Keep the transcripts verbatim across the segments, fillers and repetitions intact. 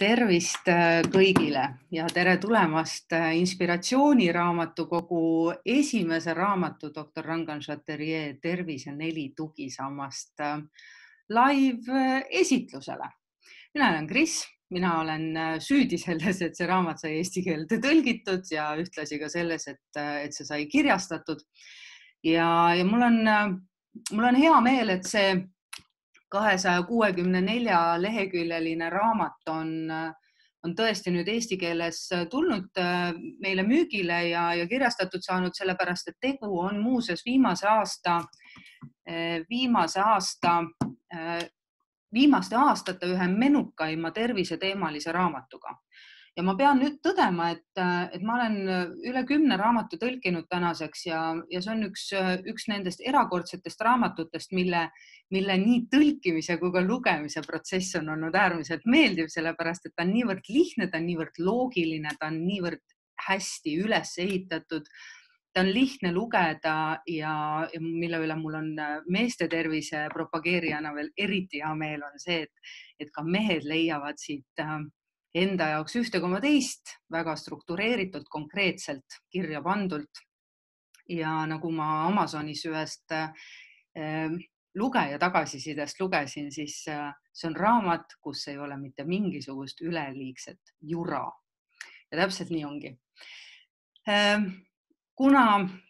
Tervist kõigile ja tere tulemast Inspiratsiooniraamatukogu esimese raamatu doktor Rangan Chatterjee Tervise neli tugisammast live esitlusele. Mina olen Kris, mina olen süüdi selles, et see raamat sai eesti keelde tõlgitud ja ühtlasi ka selles, et, et see sai kirjastatud. Ja, ja mul on, mul on hea meel, et see kahesaja kuuekümne nelja leheküljeline raamat on, on tõesti nüüd eesti keeles tulnud meile müügile ja, ja kirjastatud saanud, sellepärast, et tegu on muuseas viimase aasta, viimase aasta, viimaste aastate ühe menukaima terviseteemalise raamatuga. Ja ma pean nüüd tõdema, et, et ma olen üle kümne raamatu tõlkinud tänaseks ja, ja see on üks, üks nendest erakordsetest raamatutest, mille, mille nii tõlkimise kui ka lugemise protsess on olnud äärmiselt meeldiv, sellepärast, et ta on niivõrd lihtne, ta on niivõrd loogiline, ta on niivõrd hästi üles ehitatud, ta on lihtne lugeda ja, ja mille üle mul on meeste tervise propageerijana veel eriti hea meel on see, et, et ka mehed leiavad siit enda jaoks ühte koma teist väga struktureeritult, konkreetselt kirja pandult. Ja nagu ma Amazonis ühest äh, lugeja tagasisidest lugesin, siis äh, see on raamat, kus ei ole mitte mingisugust üleliigset jura. Ja täpselt nii ongi. Äh, kuna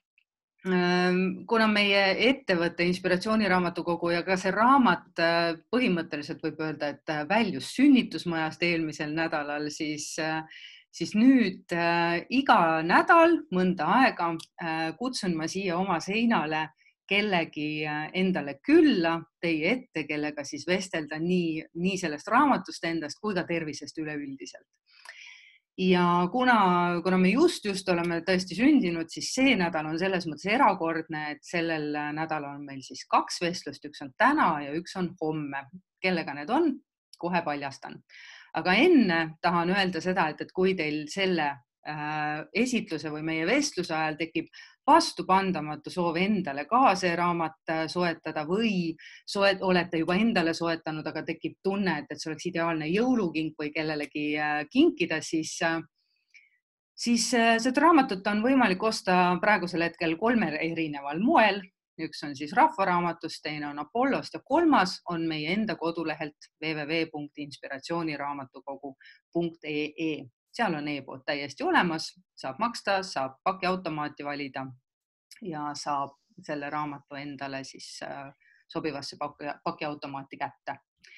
Kuna meie ettevõtte Inspiratsiooniraamatukogu ja ka see raamat põhimõtteliselt võib öelda, et väljus sünnitusmajast eelmisel nädalal, siis, siis nüüd iga nädal mõnda aega kutsun ma siia oma seinale kellegi endale külla teie ette, kellega siis vestelda nii, nii sellest raamatust endast kui ka tervisest üleüldiselt. Ja kuna, kuna me just, just oleme tõesti sündinud, siis see nädal on selles mõttes erakordne, et sellel nädalal on meil siis kaks vestlust, üks on täna ja üks on homme. Kellega need on? Kohe paljastan. Aga enne tahan öelda seda, et, et kui teil selle äh, esitluse või meie vestluse ajal tekib vastupandamatu soov endale ka see raamat soetada või soet, olete juba endale soetanud, aga tekib tunne, et, et see oleks ideaalne jõulukink või kellelegi kinkida, siis, siis seda raamatut on võimalik osta praegusel hetkel kolmel erineval moel. Üks on siis Rahvaraamatust, teine on Apollost ja kolmas on meie enda kodulehelt w w w punkt inspiratsiooniraamatukogu punkt e e. Seal on e-pood täiesti olemas, saab maksta, saab pakiautomaati valida ja saab selle raamatu endale siis sobivasse pakiautomaati kätte.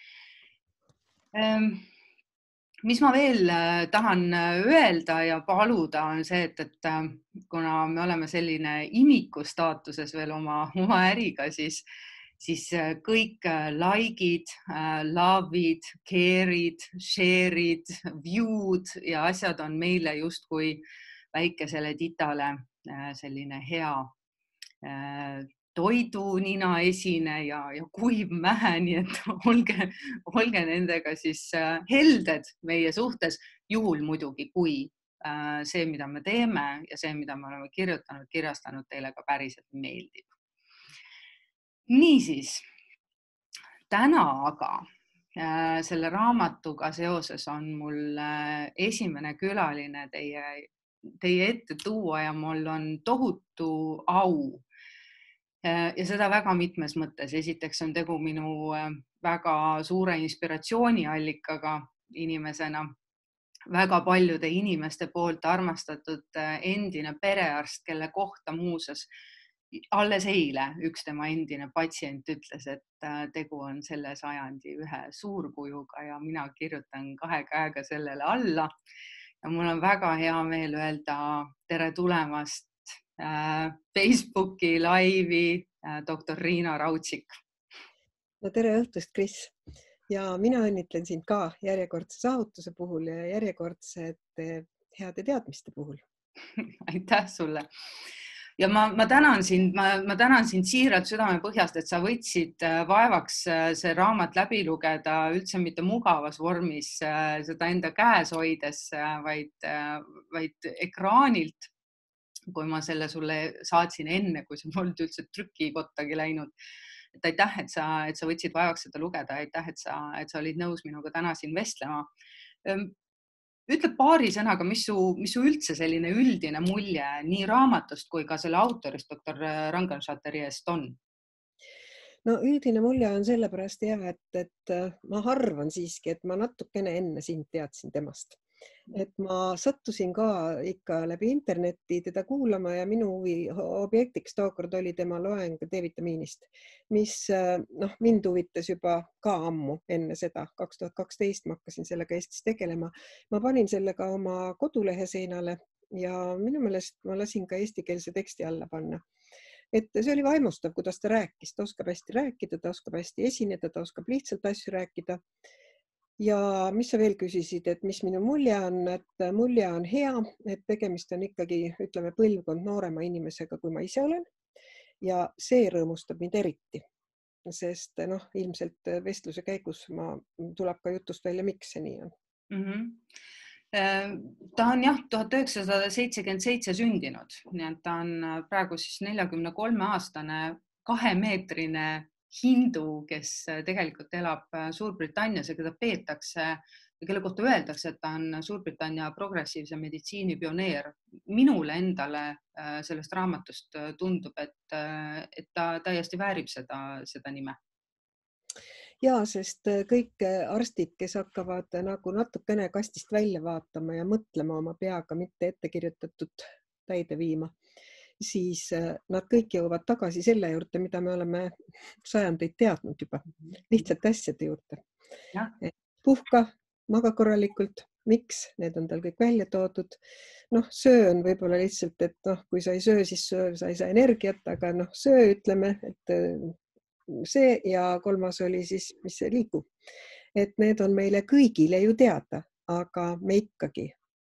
Mis ma veel tahan öelda ja paluda on see, et, et kuna me oleme selline imiku staatuses veel oma, oma äriga, siis siis kõik like'id, love'id, care'id, share'id, view'd ja asjad on meile justkui väikesele titale selline hea toidunina esine ja, ja kuiv mähe, nii et olge, olge nendega siis helded meie suhtes, juhul muidugi, kui see, mida me teeme ja see, mida me oleme kirjutanud, kirjastanud teile ka päriselt meeldib. Niisiis, täna aga äh, selle raamatuga seoses on mul äh, esimene külaline teie, teie ette tuua ja mul on tohutu au äh, ja seda väga mitmes mõttes. Esiteks on tegu minu äh, väga suure inspiratsiooniallikaga inimesena, väga paljude inimeste poolt armastatud äh, endine perearst, kelle kohta muuseas alles eile üks tema endine patsient ütles, et tegu on selle sajandi ühe suurkujuga ja mina kirjutan kahe käega sellele alla. Ja mul on väga hea meel öelda tere tulemast Facebooki laivi doktor Riina Raudsik. No tere õhtust, Kris. Ja mina õnnitlen sind ka järjekordse saavutuse puhul ja järjekordsete heade teadmiste puhul. Aitäh sulle. Ja ma, ma, tänan sind, ma, ma tänan sind siiralt südame põhjast, et sa võtsid vaevaks see raamat läbi lugeda üldse mitte mugavas vormis seda enda käes hoides, vaid, vaid ekraanilt, kui ma selle sulle saatsin enne, kui sa polnud üldse trükikottagi läinud. Et aitäh, et sa, et sa võtsid vaevaks seda lugeda, aitäh, et sa, et sa olid nõus minuga täna siin vestlema. Ütle paari sõnaga, mis su, mis su üldse selline üldine mulje nii raamatust kui ka selle autorist doktor Rangan Chatterjeest on? No üldine mulje on sellepärast hea, et, et ma arvan siiski, et ma natukene enne sind teadsin temast. Et ma sattusin ka ikka läbi internetti teda kuulama ja minu huvi objektiks tookord oli tema loeng D-vitamiinist, mis noh, mind huvitas juba ka ammu enne seda. kaks tuhat kaksteist ma hakkasin sellega Eestis tegelema. Ma panin sellega oma kodulehe seinale ja minu meelest ma lasin ka eestikeelse teksti alla panna. Et see oli vaimustav, kuidas ta rääkis. Ta oskab hästi rääkida, ta oskab hästi esineda, ta oskab lihtsalt asju rääkida. Ja mis sa veel küsisid, et mis minu mulje on, et mulje on hea, et tegemist on ikkagi, ütleme, põlvkond noorema inimesega, kui ma ise olen. Ja see rõõmustab mind eriti, sest noh, ilmselt vestluse käigus ma, tuleb ka jutust välja, miks see nii on. Mm-hmm. Ta on jah, tuhat üheksasada seitsekümmend seitse sündinud, nii et ta on praegu siis neljakümne kolme aastane kahemeetrine hindu, kes tegelikult elab Suurbritannias ja keda peetakse ja kelle kohta öeldakse, et ta on Suurbritannia progressiivse meditsiini pioneer. Minule endale sellest raamatust tundub, et, et ta täiesti väärib seda, seda nime. Ja, sest kõik arstid, kes hakkavad nagu natukene kastist välja vaatama ja mõtlema oma peaga, mitte ettekirjutatud täide viima, siis nad kõik jõuavad tagasi selle juurde, mida me oleme sajandeid teadnud juba, lihtsalt asjade juurde. Ja. Puhka, maga korralikult, miks, need on tal kõik välja toodud. Noh, söö on võib-olla lihtsalt, et noh, kui sa ei söö, siis söö, sa ei saa energiat, aga noh, söö ütleme, et see ja kolmas oli siis, mis see liigub. Et need on meile kõigile ju teada, aga me ikkagi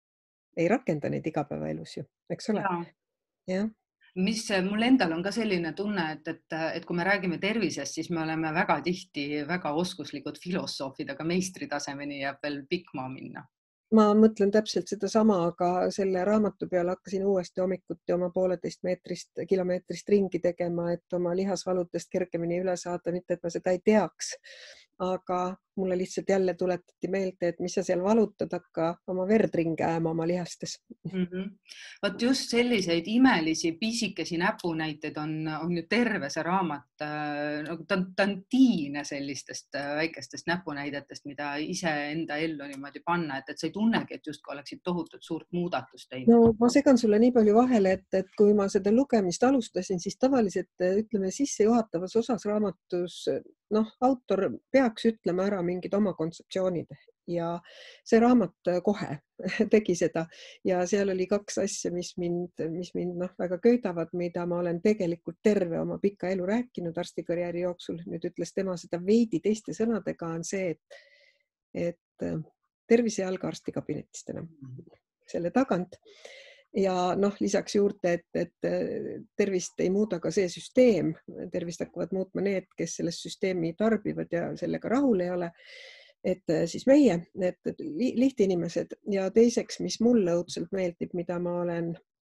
ei rakenda neid igapäevaelus ju, eks ole? Ja. Ja. Mis mul endal on ka selline tunne, et, et, et kui me räägime tervisest, siis me oleme väga tihti väga oskuslikud filosoofid, aga meistritasemeni jääb veel pikk maa minna. Ma mõtlen täpselt seda sama, aga selle raamatu peale hakkasin uuesti hommikuti oma pooleteist meetrist, kilomeetrist ringi tegema, et oma lihasvaludest kergemini üle saada, mitte et ma seda ei teaks. Aga mulle lihtsalt jälle tuletati meelde, et mis sa seal valutad, hakka oma verd ringi ajama oma lihastes. Mm-hmm. Vaat just selliseid imelisi pisikesi näpunäiteid on, on ju terve see raamat. Ta, ta on tiine sellistest väikestest näpunäidetest, mida ise enda ellu niimoodi panna, et, et sa ei tunnegi, et just oleksid tohutut suurt muudatust teinud. No ma segan sulle nii palju vahele, et, et kui ma seda lugemist alustasin, siis tavaliselt, ütleme, sissejuhatavas osas raamatus, noh, autor peaks ütlema ära mingid oma kontseptsioonid ja see raamat kohe tegi seda ja seal oli kaks asja, mis mind, mis mind noh, väga köidavad, mida ma olen tegelikult terve oma pika elu rääkinud arstikarjääri jooksul. Nüüd ütles tema seda veidi teiste sõnadega on see, et, et tervise jalga arstikabinetist enam selle tagant. Ja noh, lisaks juurde, et, et tervist ei muuda ka see süsteem, tervist hakkavad muutma need, kes selles süsteemi tarbivad ja sellega rahul ei ole. Et siis meie, et lihtinimesed ja teiseks, mis mulle õudselt meeldib, mida ma olen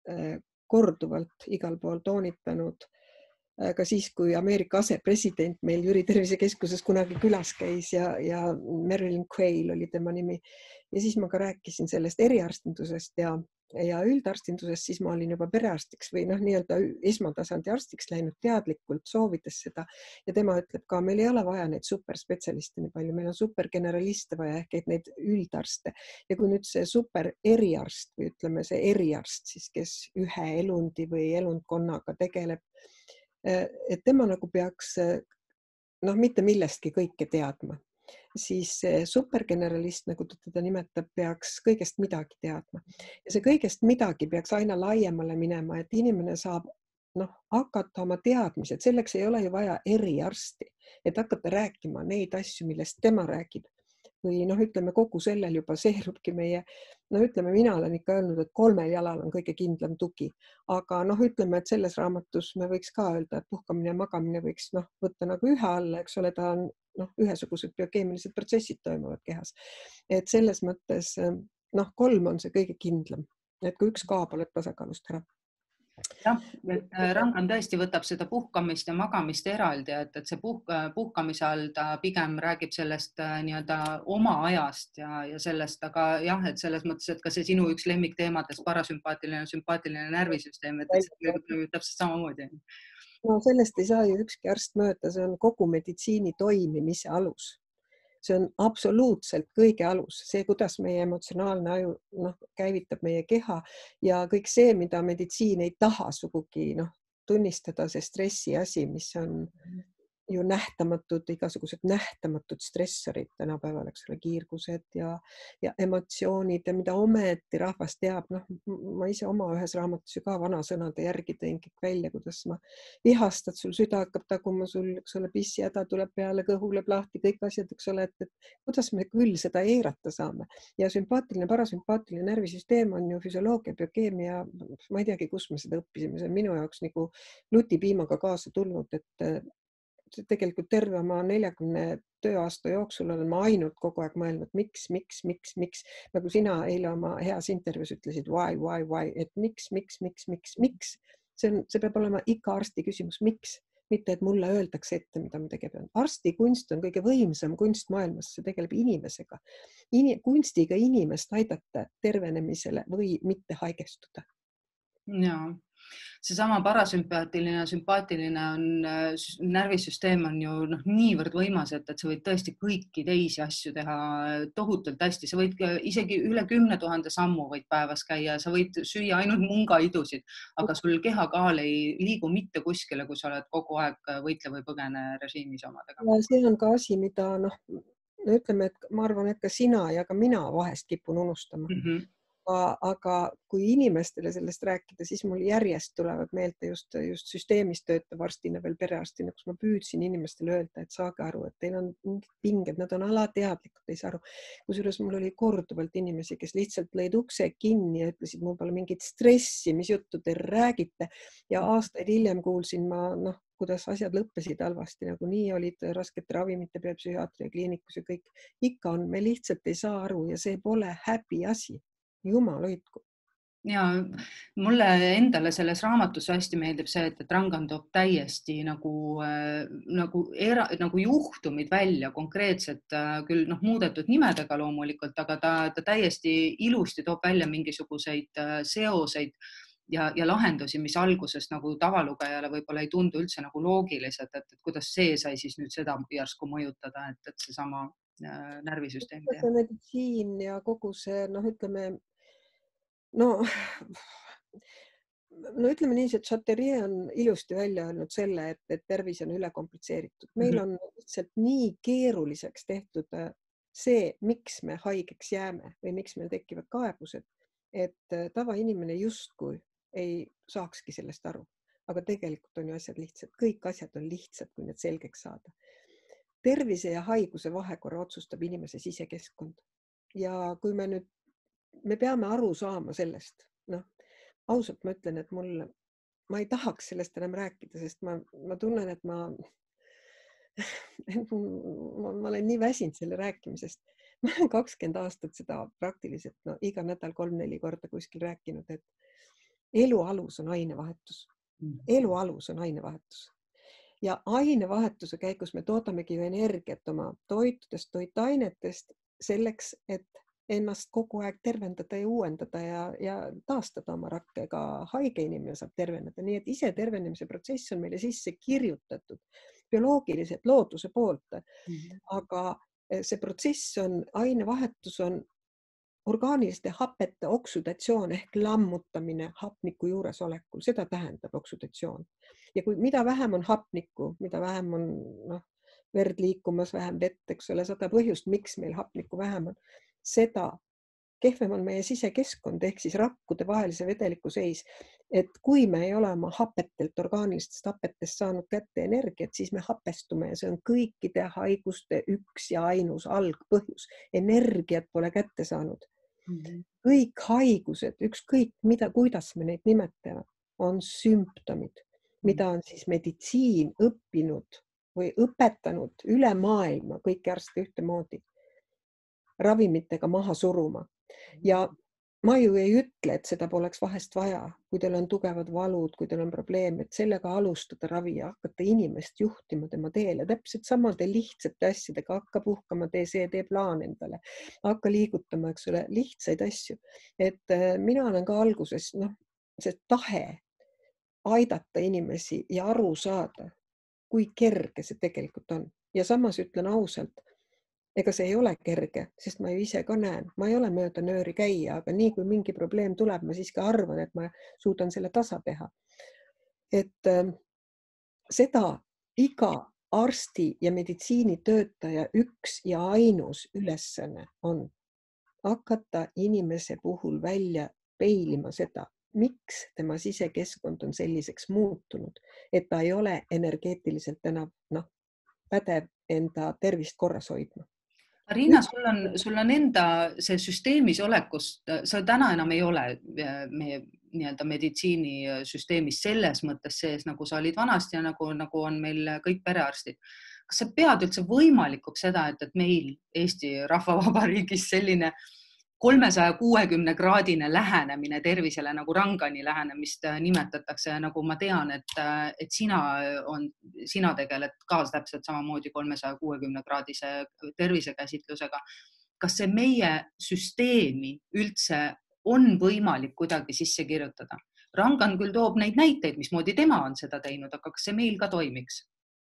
korduvalt igal pool toonitanud, ka siis, kui Ameerika asepresident meil Jüri Tervisekeskuses kunagi külas käis ja, ja Marilyn Quayle oli tema nimi. Ja siis ma ka rääkisin sellest eriarstindusest ja, ja üldarstindusest, siis ma olin juba perearstiks või noh, nii-öelda esmatasandi arstiks läinud teadlikult, soovides seda. Ja tema ütleb ka, meil ei ole vaja neid superspetsialiste nii palju, meil on supergeneraliste vaja ehk et neid üldarste. Ja kui nüüd see super eriarst või ütleme see eriarst, siis kes ühe elundi või elundkonnaga tegeleb, et tema nagu peaks noh, mitte millestki kõike teadma. Siis see supergeneralist, nagu ta teda nimetab, peaks kõigest midagi teadma. Ja see kõigest midagi peaks aina laiemale minema, et inimene saab noh, hakata oma teadmised. Selleks ei ole ju vaja eriarsti, et hakata rääkima neid asju, millest tema räägib. Või noh, ütleme, kogu sellel juba seerubki meie, no ütleme, mina olen ikka öelnud, et kolmel jalal on kõige kindlam tugi. Aga noh, ütleme, et selles raamatus me võiks ka öelda, et puhkamine ja magamine võiks noh, võtta nagu ühe alla, eks ole, ta on noh, ühesugused biokeemilised protsessid toimuvad kehas. Et selles mõttes noh, kolm on see kõige kindlam, et kui üks kaob, oled tasakaalust ära. jah, et Rangan tõesti võtab seda puhkamist ja magamist eraldi, et, et see puhk, puhkamise all ta pigem räägib sellest nii-öelda oma ajast ja, ja sellest, aga jah, et selles mõttes, et ka see sinu üks lemmikteemadest, parasümpaatiline, sümpaatiline närvisüsteem, et, et see tegelikult täpselt samamoodi. No sellest ei saa ju ükski arst mööda, see on kogu meditsiini toimimise alus. See on absoluutselt kõige alus, see, kuidas meie emotsionaalne aju noh, käivitab meie keha ja kõik see, mida meditsiin ei taha sugugi noh, tunnistada, see stressi asi, mis on ju nähtamatud, igasugused nähtamatud stressorid tänapäeval, eks ole, kiirgused ja, ja emotsioonid ja mida ometi rahvas teab. Noh, ma ise oma ühes raamatus ju ka vanasõnade järgi tõin kõik välja, kuidas ma vihastad, sul süda hakkab taguma, sul, eks ole, pissihäda tuleb peale, kõhu läheb lahti, kõik asjad, eks ole, et, et kuidas me küll seda eirata saame. Ja sümpaatiline, parasümpaatiline närvisüsteem on ju füsioloogia, biokeemia, ma ei teagi, kus me seda õppisime, see on minu jaoks nagu lutipiimaga kaasa tulnud, et tegelikult terve oma neljakümne tööaasta jooksul olen ma ainult kogu aeg mõelnud, miks, miks, miks, miks, nagu sina eile oma heas intervjuus ütlesid, why, why, why, et miks, miks, miks, miks, miks. See, on, see peab olema iga arsti küsimus, miks, mitte et mulle öeldakse ette, mida ma tegema pean. Arsti kunst on kõige võimsam kunst maailmas, see tegeleb inimesega. Ini, kunstiga inimest aidata tervenemisele või mitte haigestuda. Jaa. Seesama parasümpaatiline, sümpaatiline on, närvisüsteem on ju noh, niivõrd võimas, et, et sa võid tõesti kõiki teisi asju teha tohutult hästi. Sa võid isegi üle kümne tuhande sammu võid päevas käia, sa võid süüa ainult mungaidusid, aga sul kehakaal ei liigu mitte kuskile, kui sa oled kogu aeg võitle või põgene režiimis omadega. Ja see on ka asi, mida noh, ütleme, et ma arvan, et ka sina ja ka mina vahest kipun unustama. Mm-hmm. Aga, aga kui inimestele sellest rääkida, siis mul järjest tulevad meelde just, just süsteemis töötav arstina, veel perearstina, kus ma püüdsin inimestele öelda, et saage aru, et teil on mingid pinged, nad on alateadlikud, ei saa aru. Kusjuures mul oli korduvalt inimesi, kes lihtsalt lõid ukse kinni ja ütlesid, mul pole mingit stressi, mis juttu te räägite. Ja aastaid hiljem kuulsin ma, noh, kuidas asjad lõppesid halvasti, nagu nii olid raskete ravimite peal psühhiaatria kliinikus ja kõik. Ikka on, me lihtsalt ei saa aru ja see pole häbi asi. Jumal hoidku. Ja mulle endale selles raamatus hästi meeldib see, et Rangan toob täiesti nagu, nagu, era, nagu juhtumid välja, konkreetselt küll noh, muudetud nimedega loomulikult, aga ta, ta täiesti ilusti toob välja mingisuguseid seoseid ja, ja lahendusi, mis alguses nagu tavalugejale võib-olla ei tundu üldse nagu loogilised, et, et kuidas see sai siis nüüd seda järsku mõjutada, et, et see sama närvisüsteem. See meditsiin ja kogu see, noh, ütleme, no, no ütleme nii, et Chaterier on ilusti välja öelnud selle, et, et tervis on üle komplitseeritud. Meil on lihtsalt nii keeruliseks tehtud see, miks me haigeks jääme või miks meil tekivad kaebused, et tavainimene justkui ei saakski sellest aru. Aga tegelikult on ju asjad lihtsad. Kõik asjad on lihtsad, kui need selgeks saada. Tervise ja haiguse vahekorra otsustab inimese sisekeskkond. Ja kui me nüüd me peame aru saama sellest. Noh, ausalt ma ütlen, et mul, ma ei tahaks sellest enam rääkida, sest ma, ma tunnen, et ma, ma, ma olen nii väsinud selle rääkimisest. Ma olen kakskümmend aastat seda praktiliselt, no iga nädal kolm-neli korda kuskil rääkinud, et elu alus on ainevahetus. Elu alus on ainevahetus. Ja ainevahetuse käigus me toodamegi ju energiat oma toitudest, toitainetest selleks, et ennast kogu aeg tervendada ja uuendada ja, ja taastada oma rakke. Ka haige inimene saab terveneda. Nii et ise tervenemise protsess on meile sisse kirjutatud bioloogiliselt looduse poolt. Mm-hmm. Aga see protsess on, ainevahetus on orgaaniliste hapete oksudatsioon ehk lammutamine hapniku juuresolekul. Seda tähendab oksudatsioon. Ja kui mida vähem on hapnikku, mida vähem on noh, verd liikumas, vähem vett, eks ole, sada põhjust, miks meil hapnikku vähem on, seda kehvem on meie sisekeskkond ehk siis rakkude vahelise vedeliku seis. Et kui me ei ole oma hapetelt, orgaanilistest hapetest saanud kätte energiat, siis me hapestume ja see on kõikide haiguste üks ja ainus algpõhjus. Energiat pole kätte saanud. Mm-hmm. Kõik haigused, ükskõik mida, kuidas me neid nimetame, on sümptomid, mida on siis meditsiin õppinud või õpetanud üle maailma kõiki arste ühtemoodi ravimitega maha suruma. Ja ma ju ei ütle, et seda poleks vahest vaja, kui teil on tugevad valud, kui teil on probleem, et sellega alustada ravi ja hakata inimest juhtima tema teele. Täpselt samade lihtsate asjadega, hakka puhkama, tee see, tee plaan endale, hakka liigutama, eks ole, lihtsaid asju. Et äh, mina olen ka alguses, noh, see tahe aidata inimesi ja aru saada, kui kerge see tegelikult on. Ja samas ütlen ausalt, ega see ei ole kerge, sest ma ju ise ka näen, ma ei ole mööda nööri käia, aga nii kui mingi probleem tuleb, ma siiski arvan, et ma suudan selle tasa teha. Et äh, seda iga arsti ja meditsiinitöötaja üks ja ainus ülesanne on hakata inimese puhul välja peilima seda, miks tema sisekeskkond on selliseks muutunud, et ta ei ole energeetiliselt enam, noh, pädev enda tervist korras hoidma. Riina, sul on, sul on enda see süsteemis olekust, sa täna enam ei ole meie nii-öelda meditsiinisüsteemis selles mõttes sees, nagu sa olid vanasti ja nagu, nagu on meil kõik perearstid. Kas sa pead üldse võimalikuks seda, et, et meil Eesti Rahvavabariigis selline kolmesaja kuuekümne kraadine lähenemine tervisele, nagu Rangani lähenemist nimetatakse, nagu ma tean, et, et sina, on, sina tegeled ka täpselt samamoodi kolmesaja kuuekümne kraadise tervisekäsitlusega. Kas see meie süsteemi üldse on võimalik kuidagi sisse kirjutada? Rangan küll toob neid näiteid, mismoodi tema on seda teinud, aga kas see meil ka toimiks?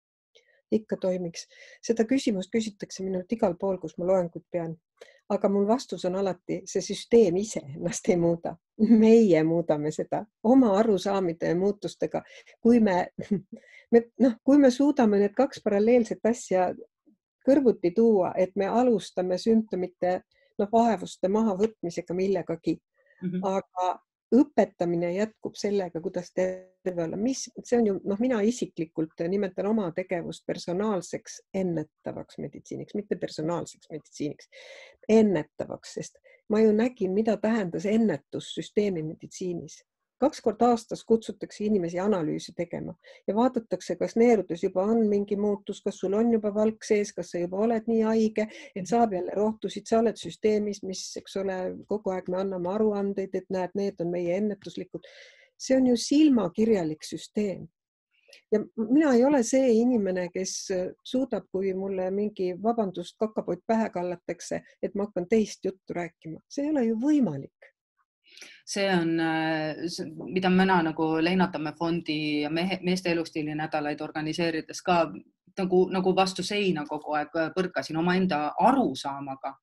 Ikka toimiks. Seda küsimust küsitakse minult igal pool, kus ma loengut pean. Aga mul vastus on alati, see süsteem ise ennast ei muuda. Meie muudame seda oma arusaamide ja muutustega. Kui me, me, noh, kui me suudame need kaks paralleelset asja kõrvuti tuua, et me alustame sümptomite, noh, vaevuste mahavõtmisega millegagi, mm -hmm. aga õpetamine jätkub sellega, kuidas terve olla. Mis, see on ju, noh, mina isiklikult nimetan oma tegevust personaalseks ennetavaks meditsiiniks, mitte personaalseks meditsiiniks, ennetavaks, sest ma ju nägin, mida tähendas ennetussüsteemi meditsiinis. Kaks kord aastas kutsutakse inimesi analüüsi tegema ja vaadatakse, kas neerudes juba on mingi muutus, kas sul on juba valk sees, kas sa juba oled nii haige, et saab jälle rohtusid, sa oled süsteemis, mis, eks ole, kogu aeg me anname aruandeid, et näed, need on meie ennetuslikud. See on ju silmakirjalik süsteem. Ja mina ei ole see inimene, kes suudab, kui mulle mingi vabandust kakapott pähe kallatakse, et ma hakkan teist juttu rääkima. See ei ole ju võimalik. See on, mida mina nagu Leinatamme fondi ja mehe, meeste elustiili nädalaid organiseerides ka nagu, nagu vastu seina kogu aeg põrkasin oma enda arusaamaga.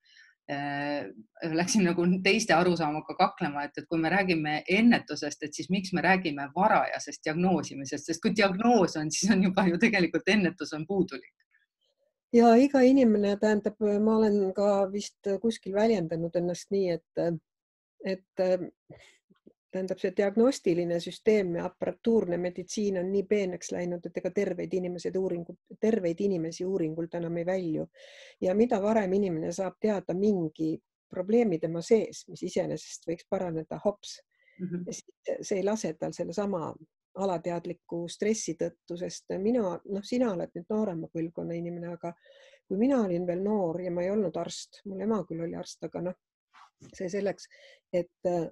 Läksin nagu teiste arusaamaga kaklema, et, et kui me räägime ennetusest, et siis miks me räägime varajasest diagnoosimisest, sest kui diagnoos on, siis on juba ju tegelikult ennetus on puudulik. Ja iga inimene, tähendab, ma olen ka vist kuskil väljendanud ennast nii, et et tähendab, see diagnostiline süsteem ja aparatuurne meditsiin on nii peeneks läinud, et ega terveid, uuringud, terveid inimesi uuringult enam ei välju. Ja mida varem inimene saab teada mingi probleemi tema sees, mis iseenesest võiks paraneda hops, mm -hmm. see ei lase tal selle sama alateadliku stressi tõttu, sest mina, noh, sina oled nüüd noorema põlvkonna inimene, aga kui mina olin veel noor ja ma ei olnud arst, mul ema küll oli arst, aga noh, see selleks, et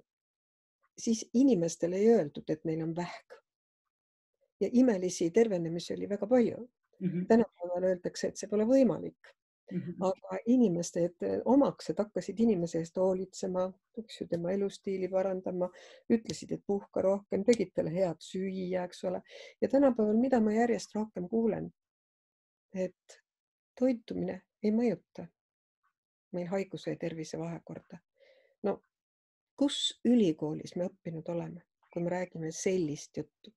siis inimestele ei öeldud, et neil on vähk. Ja imelisi tervenemisi oli väga palju. Mm -hmm. Tänapäeval öeldakse, et see pole võimalik. Mm -hmm. Aga inimesed omaksed hakkasid inimese eest hoolitsema, eks ju, tema elustiili parandama, ütlesid, et puhka rohkem, tegid talle head süüa, eks ole. Ja tänapäeval, mida ma järjest rohkem kuulen, et toitumine ei mõjuta meil haiguse ja tervise vahekorda. No, kus ülikoolis me õppinud oleme, kui me räägime sellist juttu?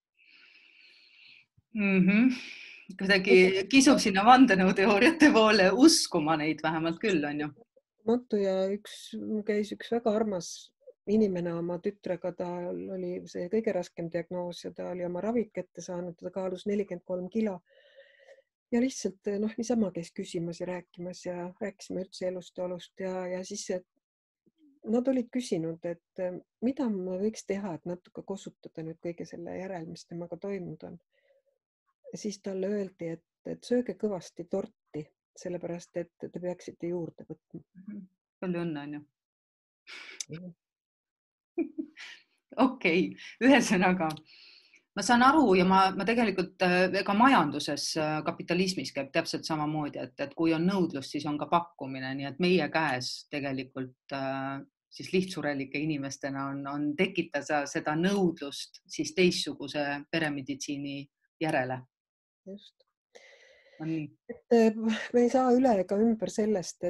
Mm -hmm. Kuidagi kisub sinna vandenõuteooriate poole, uskuma neid vähemalt küll, on ju. Ja üks, käis üks väga armas inimene oma tütrega, tal oli see kõige raskem diagnoos ja ta oli oma ravid kätte saanud, ta kaalus nelikümmend kolm kilo. Ja lihtsalt, noh, niisama käis küsimas ja rääkimas ja rääkisime üldse elust ja olust ja, ja siis nad olid küsinud, et mida ma võiks teha, et natuke kosutada nüüd kõige selle järel, mis temaga toimunud on. Ja siis talle öeldi, et, et sööge kõvasti torti, sellepärast, et te peaksite juurde võtma. Palju õnne, on ju. okei, ühesõnaga, ma saan aru ja ma, ma tegelikult ka majanduses, kapitalismis käib täpselt samamoodi, et, et kui on nõudlus, siis on ka pakkumine, nii et meie käes tegelikult siis lihtsurelike inimestena on, on tekitada seda nõudlust siis teistsuguse peremeditsiini järele. Just. On nii. Et me ei saa üle ega ümber sellest,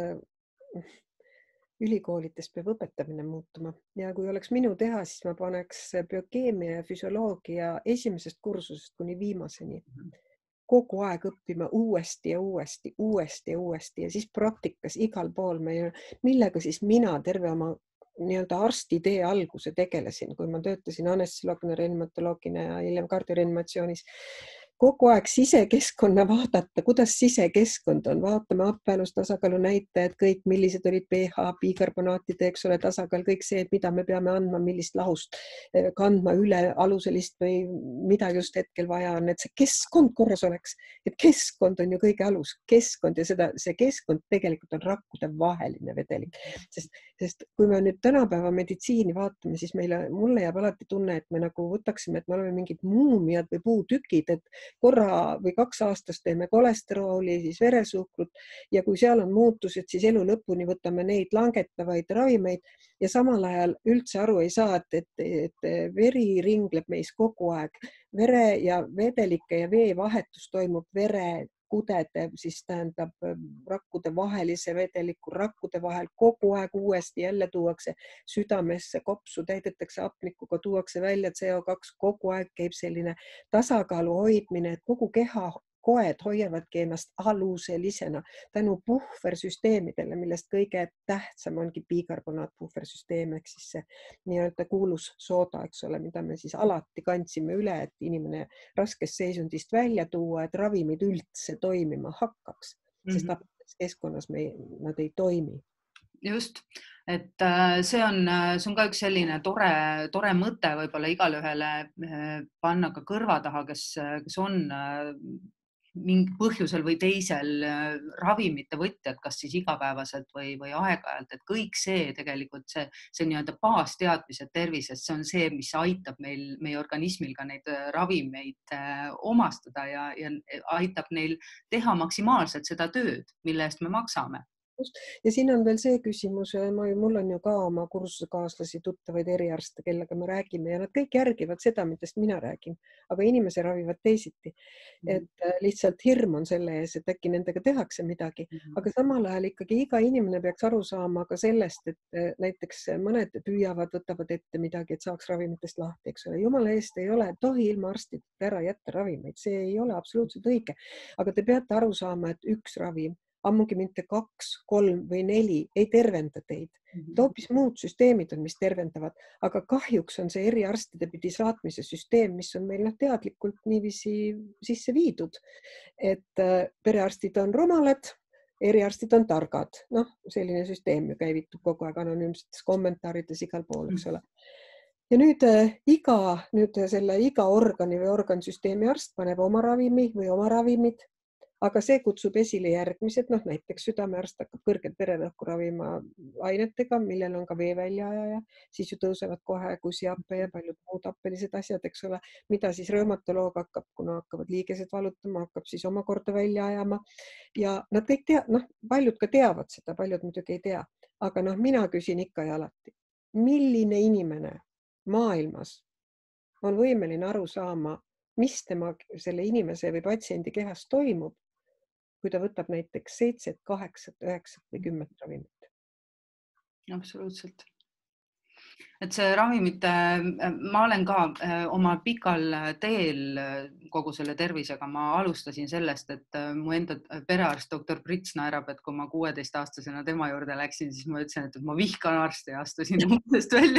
et ülikoolides peab õpetamine muutuma ja kui oleks minu teha, siis ma paneks biokeemia ja füsioloogia esimesest kursusest kuni viimaseni kogu aeg õppima uuesti ja uuesti, uuesti ja uuesti ja siis praktikas igal pool me, millega siis mina terve oma nii-öelda arstitee alguse tegelesin, kui ma töötasin anestesioloogina, reanimatoloogina ja hiljem kardioreanimatsioonis. Kogu aeg sisekeskkonna vaadata, kuidas sisekeskkond on, vaatame happealus tasakaalu näitajad, kõik, millised olid pH, bikarbonaatide, eks ole, tasakaal, kõik see, mida me peame andma, millist lahust kandma üle aluselist või mida just hetkel vaja on, et see keskkond korras oleks, et keskkond on ju kõige alus, keskkond ja seda, see keskkond tegelikult on rakkude vaheline vedelik, sest, sest kui me nüüd tänapäeva meditsiini vaatame, siis meile, mulle jääb alati tunne, et me nagu võtaksime, et me oleme mingid muumiad või puutükid, et korra või kaks aastast teeme kolesterooli, siis veresuhkrut ja kui seal on muutused, siis elu lõpuni võtame neid langetavaid ravimeid ja samal ajal üldse aru ei saa, et, et, et veri ringleb meis kogu aeg. Vere ja vedelike ja vee vahetus toimub vere kudede, siis tähendab rakkude vahelise vedeliku rakkude vahel kogu aeg uuesti jälle tuuakse südamesse, kopsu täidetakse hapnikuga, tuuakse välja C O kaks, kogu aeg käib selline tasakaalu hoidmine, et kogu keha koed hoiavadki ennast aluselisena tänu puhversüsteemidele, millest kõige tähtsam ongi bikarbonaatpuhversüsteem, ehk siis see nii-öelda kuulus sooda, eks ole, mida me siis alati kandsime üle, et inimene raskest seisundist välja tuua, et ravimid üldse toimima hakkaks, sest mm -hmm. keskkonnas me, nad ei toimi. Just, et see on, see on ka üks selline tore, tore mõte võib-olla igale ühele panna ka kõrva taha, kes, kes on mingi põhjusel või teisel ravimite võtjad, kas siis igapäevaselt või, või aeg-ajalt, et kõik see tegelikult see, see nii-öelda baasteadmised tervisest, see on see, mis aitab meil, meie organismil ka neid ravimeid omastada ja, ja aitab neil teha maksimaalselt seda tööd, mille eest me maksame. Ja siin on veel see küsimus, ma, mul on ju ka oma kursusekaaslasi, tuttavaid eriarste, kellega me räägime ja nad kõik järgivad seda, millest mina räägin, aga inimese ravivad teisiti. Et lihtsalt hirm on selle ees, et äkki nendega tehakse midagi, aga samal ajal ikkagi iga inimene peaks aru saama ka sellest, et näiteks mõned püüavad, võtavad ette midagi, et saaks ravimitest lahti, eks ole. Jumala eest ei ole, tohi ilma arstideta ära jätta ravimeid, see ei ole absoluutselt õige, aga te peate aru saama, et üks ravim ammugi mitte kaks, kolm või neli ei tervenda teid. Hoopis muud süsteemid on, mis tervendavad, aga kahjuks on see eriarstide pidi saatmise süsteem, mis on meil teadlikult niiviisi sisse viidud, et perearstid on rumalad, eriarstid on targad. Noh, selline süsteem ju käivitub kogu aeg anonüümsetes kommentaarides igal pool, eks ole. Ja nüüd iga, nüüd selle iga organi või organsüsteemi arst paneb oma ravimi või oma ravimid, aga see kutsub esile järgmised, noh näiteks südamearst hakkab kõrget vererõhku ravima ainetega, millel on ka vee väljaajaja, siis ju tõusevad kohe kusihappe ja paljud muud happelised asjad, eks ole, mida siis reumatoloog hakkab, kuna hakkavad liigesed valutama, hakkab siis omakorda välja ajama ja nad kõik tea, noh, paljud ka teavad seda, paljud muidugi ei tea, aga noh, mina küsin ikka ja alati, milline inimene maailmas on võimeline aru saama, mis tema selle inimese või patsiendi kehas toimub, kui ta võtab näiteks seitset, kaheksat, üheksat või kümmet ravimit. Absoluutselt. Et see ravimite, ma olen ka oma pikal teel kogu selle tervisega, ma alustasin sellest, et mu enda perearst doktor Prits naerab, et kui ma kuueteistaastasena tema juurde läksin, siis ma ütlesin, et ma vihkan arste ja astusin uksest välja.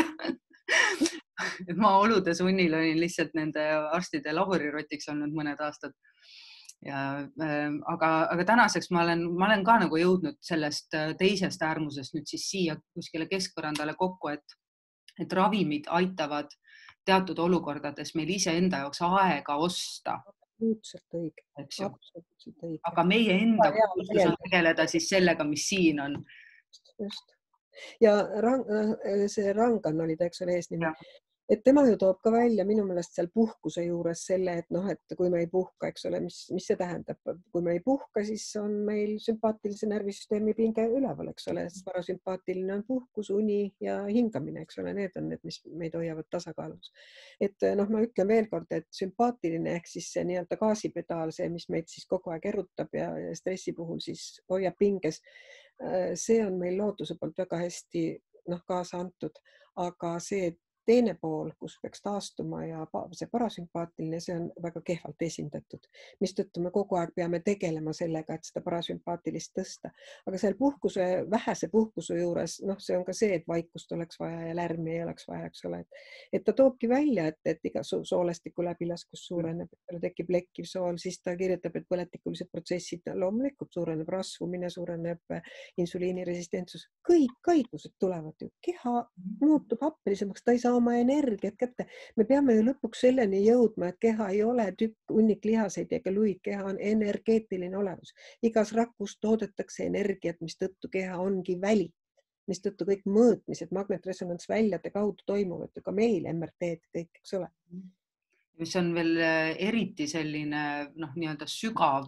Et ma olude sunnil olin lihtsalt nende arstide laborirotiks olnud mõned aastad. Ja, aga, aga tänaseks ma olen, ma olen ka nagu jõudnud sellest teisest äärmusest nüüd siis siia kuskile keskpõrandale kokku, et, et ravimid aitavad teatud olukordades meil ise enda jaoks aega osta. Absoluutselt õige. Absoluutselt õige. Aga meie enda kohustus on tegeleda siis sellega, mis siin on. Just. Ja rang, see Rangan oli ta, eks ole eesnimi. et tema ju toob ka välja minu meelest seal puhkuse juures selle, et noh, et kui me ei puhka, eks ole, mis, mis see tähendab, kui me ei puhka, siis on meil sümpaatilise närvisüsteemi pinge üleval, eks ole, sest parasümpaatiline on puhkus, uni ja hingamine, eks ole, need on need, mis meid hoiavad tasakaalus. Et noh, ma ütlen veel kord, et sümpaatiline ehk siis see nii-öelda gaasipedaal, see, mis meid siis kogu aeg erutab ja stressi puhul siis hoiab pinges, see on meil looduse poolt väga hästi noh, kaasa antud, aga see teine pool, kus peaks taastuma ja see parasümpaatiline, see on väga kehvalt esindatud, mistõttu me kogu aeg peame tegelema sellega, et seda parasümpaatilist tõsta. Aga seal puhkuse, vähese puhkuse juures, noh, see on ka see, et vaikust oleks vaja ja lärmi ei oleks vaja, eks ole. Et, et ta toobki välja, et, et iga soolestiku läbilaskus suureneb, tekib lekkiv sool, siis ta kirjutab, et põletikulised protsessid loomulikult suureneb, rasvumine suureneb, insuliiniresistentsus, kõik haigused tulevad ju, keha muutub happelisemaks, ta ei saa oma energiat kätte. Me peame ju lõpuks selleni jõudma, et keha ei ole tükk, hunnik lihaseid ega luid, keha on energeetiline olevus. Igas rakus toodetakse energiat, mis tõttu keha ongi väli, mis tõttu kõik mõõtmised magnetresonantsväljade kaudu toimuvad, ka meil M R T-d kõik, eks ole. Mis on veel eriti selline noh, nii-öelda sügav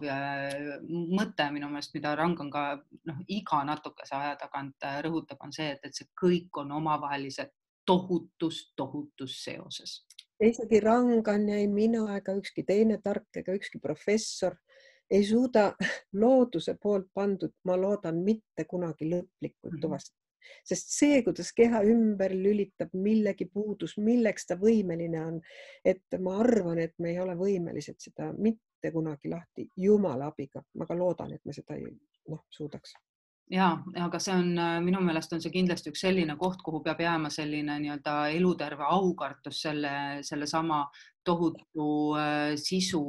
mõte minu meelest, mida Rangan ka noh, iga natukese aja tagant rõhutab, on see, et, et see kõik on omavahelised tohutus, tohutus seoses. Isegi Rangan ja ei mina ega ükski teine tark ega ükski professor ei suuda looduse poolt pandud, ma loodan, mitte kunagi lõplikult tuvastada. Sest see, kuidas keha ümber lülitab millegi puudus, milleks ta võimeline on, et ma arvan, et me ei ole võimelised seda mitte kunagi lahti jumala abiga. Ma ka loodan, et me seda ei noh, suudaks. Ja, aga see on, minu meelest on see kindlasti üks selline koht, kuhu peab jääma selline nii-öelda eluterve aukartus selle, selle sama tohutu äh, sisu,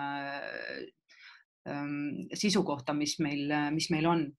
äh, äh, sisu kohta, mis meil, mis meil on.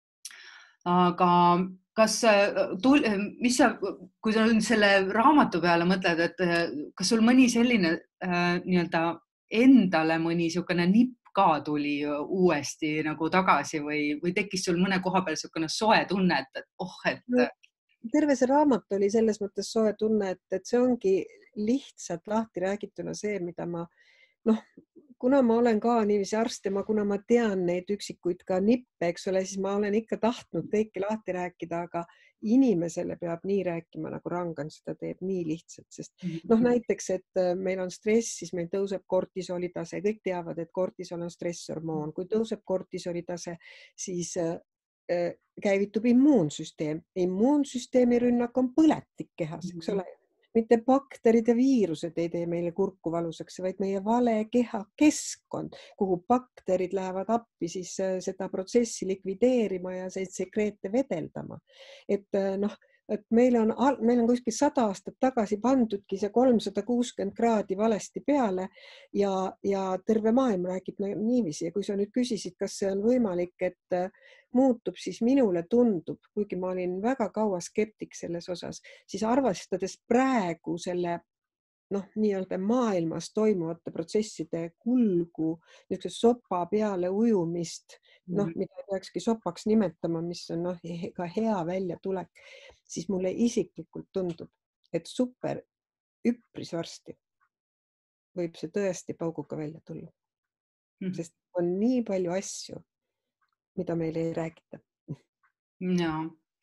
Aga kas, mis sa, kui sa selle raamatu peale mõtled, et kas sul mõni selline äh, nii-öelda endale mõni niisugune nipp ka tuli uuesti nagu tagasi või, või tekkis sul mõne koha peal niisugune soe tunne, et oh, et no, terve see raamat oli selles mõttes soe tunne, et, et see ongi lihtsalt lahti räägituna see, mida ma noh, kuna ma olen ka niiviisi arst ja ma, kuna ma tean neid üksikuid ka nippe, eks ole, siis ma olen ikka tahtnud kõike lahti rääkida, aga inimesele peab nii rääkima, nagu Rangan seda teeb nii lihtsalt, sest noh, näiteks, et meil on stress, siis meil tõuseb kortisoli tase, kõik teavad, et kortisol on stresshormoon, kui tõuseb kortisoli tase, siis äh, käivitub immuunsüsteem, immuunsüsteemi rünnak on põletik kehas, eks ole. Mitte bakterid ja viirused ei tee meile kurku valusaks, vaid meie vale keha keskkond, kuhu bakterid lähevad appi siis seda protsessi likvideerima ja see sekreete vedeldama. Et noh, et meil on, meil on kuskil sada aastat tagasi pandudki see kolmsada kuuskümmend kraadi valesti peale ja, ja terve maailm räägib niiviisi. Ja kui sa nüüd küsisid, kas see on võimalik, et muutub, siis minule tundub, kuigi ma olin väga kaua skeptik selles osas, siis arvestades praegu selle noh, nii-öelda maailmas toimuvate protsesside kulgu, niisuguse sopa peale ujumist, noh, mida peakski sopaks nimetama, mis on noh, ka hea väljatulek, siis mulle isiklikult tundub, et super üpris varsti võib see tõesti pauguga välja tulla. Sest on nii palju asju, mida meil ei räägita. Ja.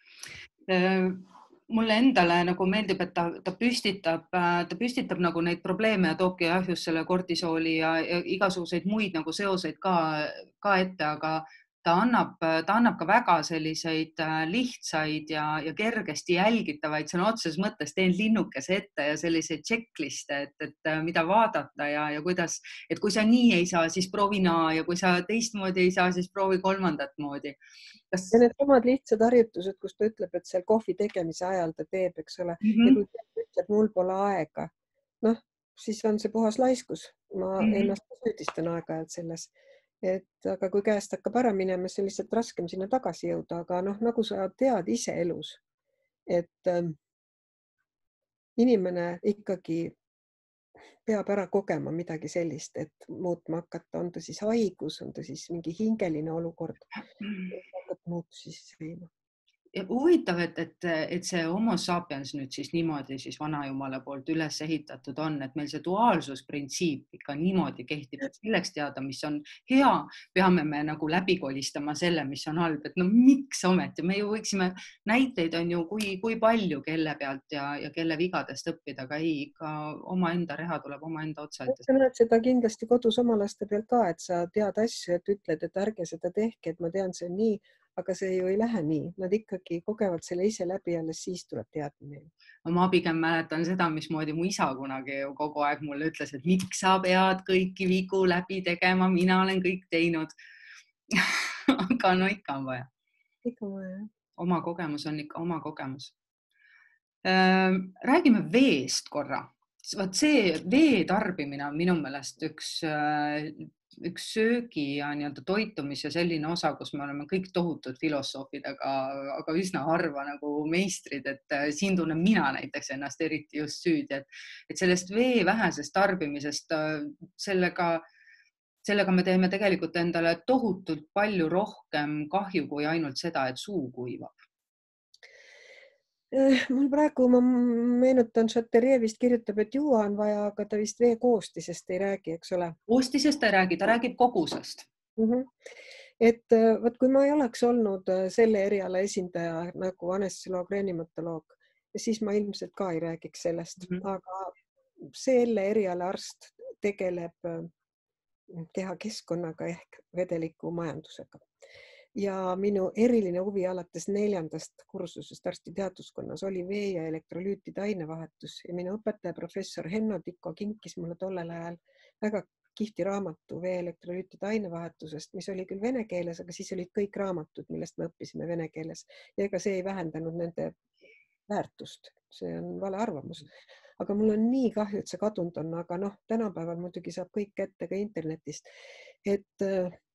Mulle endale nagu meeldib, et ta, ta püstitab, ta püstitab nagu neid probleeme ja toobki jah, just selle kortisooli ja, ja igasuguseid muid nagu seoseid ka, ka ette, aga ta annab, ta annab ka väga selliseid lihtsaid ja, ja kergesti jälgitavaid, sõna otseses mõttes teen linnukese ette ja selliseid checkliste, et, et mida vaadata ja, ja kuidas, et kui sa nii ei saa, siis proovi naa ja kui sa teistmoodi ei saa, siis proovi kolmandat moodi. Kas... Ja need samad lihtsad harjutused, kus ta ütleb, et seal kohvi tegemise ajal ta teeb, eks ole, mm -hmm. ja kui ta ütleb, mul pole aega, noh, siis on see puhas laiskus. Ma mm -hmm. ennast süüdistan aeg-ajalt selles. Et, aga kui käest hakkab ära minema, siis on lihtsalt raskem sinna tagasi jõuda, aga noh, nagu sa tead ise elus, et ähm, inimene ikkagi peab ära kogema midagi sellist, et muutma hakata, on ta siis haigus, on ta siis mingi hingeline olukord, et muutusi siis viima. huvitav, et, et, et see homo sapiens nüüd siis niimoodi siis vanajumala poolt üles ehitatud on, et meil see duaalsusprintsiip ikka niimoodi kehtib, et selleks teada, mis on hea, peame me nagu läbi kolistama selle, mis on halb, et no miks ometi, me ju võiksime, näiteid on ju kui, kui palju kelle pealt ja, ja kelle vigadest õppida, aga ei, ikka omaenda reha tuleb omaenda otsa ette. Sa näed seda kindlasti kodus oma laste pealt ka, et sa tead asju, et ütled, et ärge seda tehke, et ma tean, see on nii, aga see ju ei lähe nii. Nad ikkagi kogevad selle ise läbi, alles siis tuleb teadmine. Ma pigem mäletan seda, mismoodi mu isa kunagi kogu aeg mulle ütles, et miks sa pead kõiki vigu läbi tegema, mina olen kõik teinud. Aga no ikka on vaja. Ikka on vaja. Oma kogemus on ikka oma kogemus. Räägime veest korra. Vaat see vee tarbimine on minu meelest üks üks söögi ja nii-öelda toitumis ja selline osa, kus me oleme kõik tohutud filosoofid, aga, aga üsna harva nagu meistrid, et siin tunnen mina näiteks ennast eriti just süüdi, et, et sellest vee vähesest tarbimisest sellega, sellega me teeme tegelikult endale tohutult palju rohkem kahju kui ainult seda, et suu kuivab. Mul praegu, ma meenutan, Chaterie vist kirjutab, et juua on vaja, aga ta vist vee koostisest ei räägi, eks ole? Koostisest ei räägi, ta räägib kogusest. Mm-hmm. Et võt, kui ma ei oleks olnud selle eriala esindaja nagu anestesioloog-reanimatoloog, siis ma ilmselt ka ei räägiks sellest, mm-hmm. aga selle eriala arst tegeleb kehakeskkonnaga ehk vedeliku majandusega. Ja minu eriline huvi alates neljandast kursusest arstiteaduskonnas oli vee ja elektrolüütide ainevahetus ja minu õpetaja professor Henno Tikko kinkis mulle tollel ajal väga kihvti raamatu vee elektrolüütide ainevahetusest, mis oli küll vene keeles, aga siis olid kõik raamatud, millest me õppisime vene keeles ja ega see ei vähendanud nende väärtust. See on vale arvamus. Aga mul on nii kahju, et see kadunud on, aga noh, tänapäeval muidugi saab kõik kätte ka internetist. Et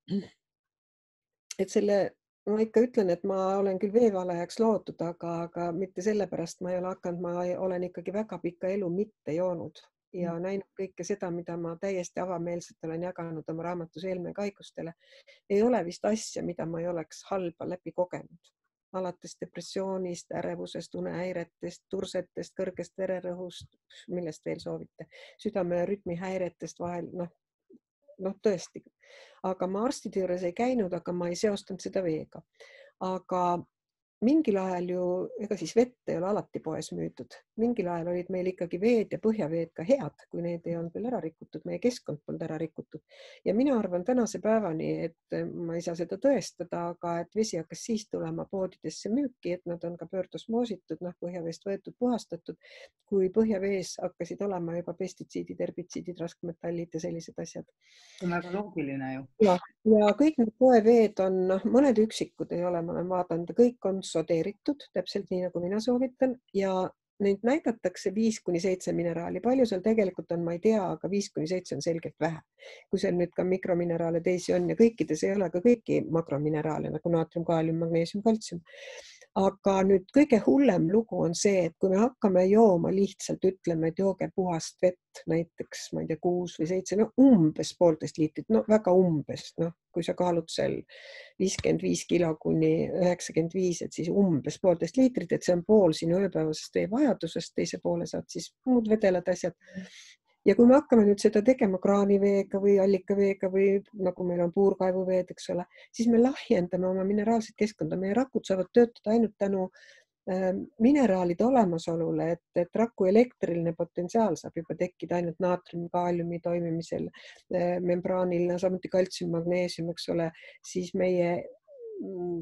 et selle, ma ikka ütlen, et ma olen küll veevalajaks loodud, aga, aga mitte sellepärast ma ei ole hakanud, ma olen ikkagi väga pikka elu mitte joonud ja mm. näinud kõike seda, mida ma täiesti avameelselt olen jaganud oma raamatus Eelmäe kaigustele. Ei ole vist asja, mida ma ei oleks halba läbi kogenud. Alates depressioonist, ärevusest, unehäiretest, tursetest, kõrgest vererõhust, millest veel soovite, südame rütmihäiretest vahel, noh, noh tõesti, aga ma arstide juures ei käinud, aga ma ei seostanud seda veega. Aga mingil ajal ju, ega siis vett ei ole alati poes müüdud. Mingil ajal olid meil ikkagi veed ja põhjaveed ka head, kui need ei olnud veel ära rikutud, meie keskkond polnud ära rikutud. Ja mina arvan tänase päevani, et ma ei saa seda tõestada, aga et vesi hakkas siis tulema poodidesse müüki, et nad on ka pöördosmoositud, noh, põhjaveest võetud, puhastatud, kui põhjavees hakkasid olema juba pestitsiidid, herbitsiidid, raskmetallid ja sellised asjad. See on väga loogiline ju. Ja, ja kõik need poeveed on, noh, mõned üksikud ei ole, ma olen vaadanud, kõik on sodeeritud, täpselt nii, nagu mina soovitan ja neid näidatakse viis kuni seitse mineraali. Palju seal tegelikult on, ma ei tea, aga viis kuni seitse on selgelt vähe. Kui seal nüüd ka mikromineraale teisi on ja kõikides ei ole ka kõiki makromineraale nagu naatrium, kaalium, magneesium, kaltsium. Aga nüüd kõige hullem lugu on see, et kui me hakkame jooma lihtsalt, ütleme, et jooge puhast vett, näiteks, ma ei tea, kuus või seitse, no umbes poolteist liitrit, no väga umbes, noh, kui sa kaalud seal viiskümmend viis kilo kuni üheksakümmend viis, et siis umbes poolteist liitrit, et see on pool sinu ööpäevasest vee vajadusest, teise poole saad siis muud vedelad asjad. Ja kui me hakkame nüüd seda tegema kraaniveega või allikaveega või nagu meil on puurkaevuveed, eks ole, siis me lahjendame oma mineraalset keskkonda. Meie rakud saavad töötada ainult tänu äh, mineraalide olemasolule, et, et raku elektriline potentsiaal saab juba tekkida ainult naatriumi, kaaliumi toimimisel, äh, membraanil, samuti kaltsium, magneesium, eks ole, siis meie mm,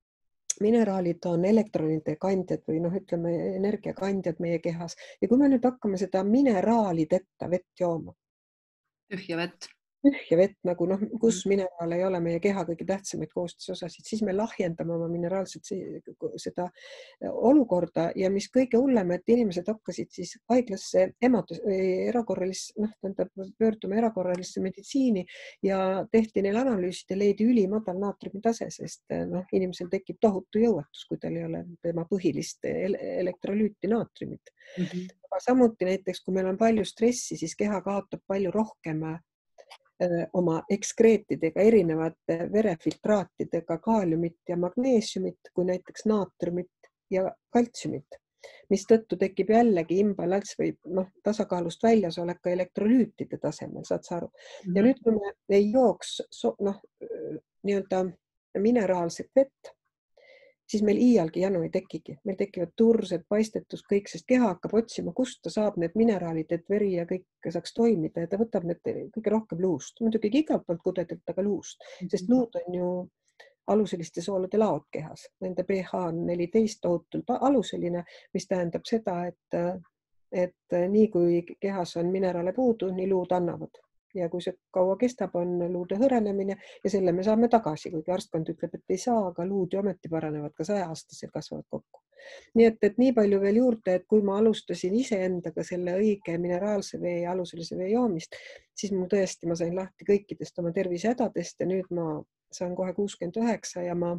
mineraalid on elektronide kandjad või noh, ütleme energiakandjad meie kehas. Ja kui me nüüd hakkame seda mineraalideta vett jooma. Tühja vett. Tühja vett, nagu noh, kus mineraal ei ole meie keha kõige tähtsamaid koostisosasid, siis me lahjendame oma mineraalset seda olukorda ja mis kõige hullem, et inimesed hakkasid siis haiglasse emadus, erakorralisse, noh, tähendab, pöörduma erakorralisse meditsiini ja tehti neil analüüsid ja leidi ülimadal naatriumi tase, sest noh, inimesel tekib tohutu jõuetus, kui tal ei ole tema põhilist elektrolüüti naatriumit. Mm-hmm. Aga samuti näiteks, kui meil on palju stressi, siis keha kaotab palju rohkem oma ekskreetidega, erinevate verefiltraatidega kaaliumit ja magneesiumit kui näiteks naatriumit ja kaltsiumit, mis tõttu tekib jällegi imbalanss või noh, tasakaalust väljas olek ka elektrolüütide tasemel, saad sa aru. Ja nüüd, kui me ei jooks noh, nii-öelda mineraalset vett, siis meil iialgi janu ei tekigi. Meil tekivad tursed, paistetus, kõik, sest keha hakkab otsima, kust ta saab need mineraalid, et veri ja kõik saaks toimida ja ta võtab need kõige rohkem luust. Muidugi igalt poolt kudedelt, aga luust, sest luud on ju aluseliste soolade laod kehas. Nende pH on neliteist tohutult aluseline, mis tähendab seda, et, et nii kui kehas on mineraale puudu, nii luud annavad. Ja kui see kaua kestab, on luude hõrenemine ja selle me saame tagasi, kuigi arstkond ütleb, et ei saa, aga luud ju ometi paranevad ka saja-aastasel kasvavad kokku. Nii et, et nii palju veel juurde, et kui ma alustasin ise endaga selle õige mineraalse vee ja aluselise vee joomist, siis mul tõesti, ma sain lahti kõikidest oma tervisehädadest ja nüüd ma saan kohe kuuskümmend üheksa ja ma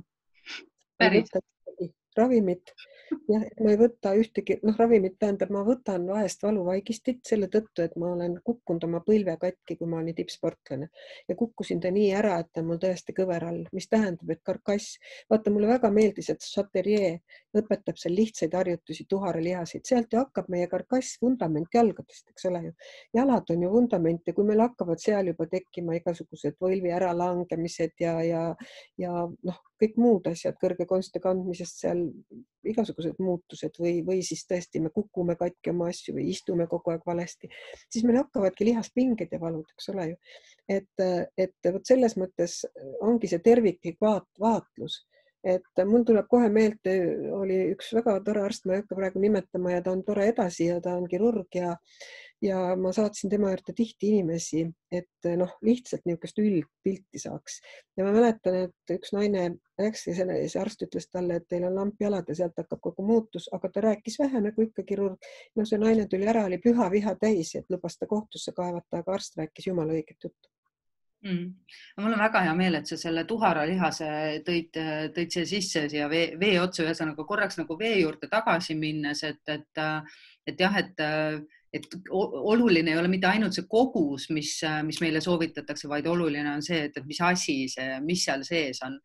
ei võta ravimit. Ja, ma ei võta ühtegi, noh, ravimit tähendab, ma võtan vahest valuvaigistit selle tõttu, et ma olen kukkunud oma põlve katki, kui ma olin tippsportlane ja kukkusin ta nii ära, et ta on mul tõesti kõver all, mis tähendab, et karkass, vaata, mulle väga meeldis, et Chaterier õpetab seal lihtsaid harjutusi, tuharalihasid, sealt ju hakkab meie karkass vundament jalgadest, eks ole ju. Jalad on ju vundament ja kui meil hakkavad seal juba tekkima igasugused võlvi äralangemised ja, ja, ja noh, kõik muud asjad, kõrge konste kandmisest seal igasugused muutused või, või siis tõesti me kukume katki oma asju või istume kogu aeg valesti, siis meil hakkavadki lihaspinged ja valud, eks ole ju. Et, et võt selles mõttes ongi see terviklik vaat, vaatlus. Et mul tuleb kohe meelde, oli üks väga tore arst, ma ei hakka praegu nimetama ja ta on tore edasi ja ta on kirurg ja ja ma saatsin tema juurde tihti inimesi, et noh, lihtsalt niisugust üldpilti saaks. Ja ma mäletan, et üks naine läks ja see, see arst ütles talle, et teil on lamp jalad ja sealt hakkab kogu muutus, aga ta rääkis vähe nagu ikka kirurg. No see naine tuli ära, oli püha viha täis, et lubas ta kohtusse kaevata, aga arst rääkis jumala õiget juttu. Mm. Mul on väga hea meel, et sa selle tuharalihase tõid, tõid see sisse ja vee, vee otsa ühesõnaga korraks nagu vee juurde tagasi minnes, et, et, et jah, et, et oluline ei ole mitte ainult see kogus, mis, mis meile soovitatakse, vaid oluline on see, et, et mis asi see, mis seal sees on.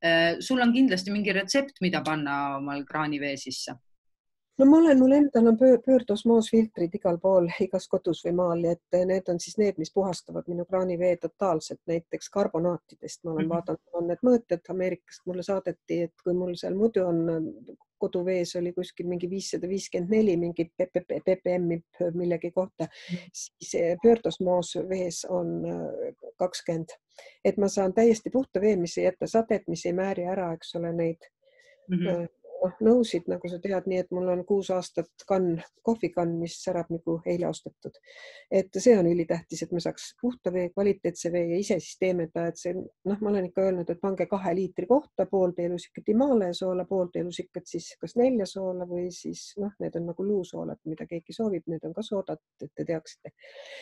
Sul on kindlasti mingi retsept, mida panna omal kraanivee sisse? No ma olen, mul endal on pöördosmoosfiltrid igal pool, igas kodus või maal, et need on siis need, mis puhastavad minu kraanivee totaalselt, näiteks karbonaatidest. Ma olen vaadanud, on need mõõted Ameerikast mulle saadeti, et kui mul seal muidu on koduvees oli kuskil mingi viissada viiskümmend neli mingit ppm millegi kohta, siis pöördosmoos vees on kakskümmend. Et ma saan täiesti puhta vee, mis ei jätta sadet, mis ei määri ära, eks ole neid mm-hmm. noh, nõusid, nagu sa tead, nii et mul on kuus aastat kann, kohvikann, mis särab nagu eile ostetud. Et see on ülitähtis, et me saaks puhta vee, kvaliteetse vee ja ise siis teeme ta, et see, noh, ma olen ikka öelnud, et pange kahe liitri kohta pool teelusikat Himalaia-soola, pool teelusikat siis kas nelja soola või siis, noh, need on nagu luusoolad, mida keegi soovib, need on ka soodad, et te teaksite.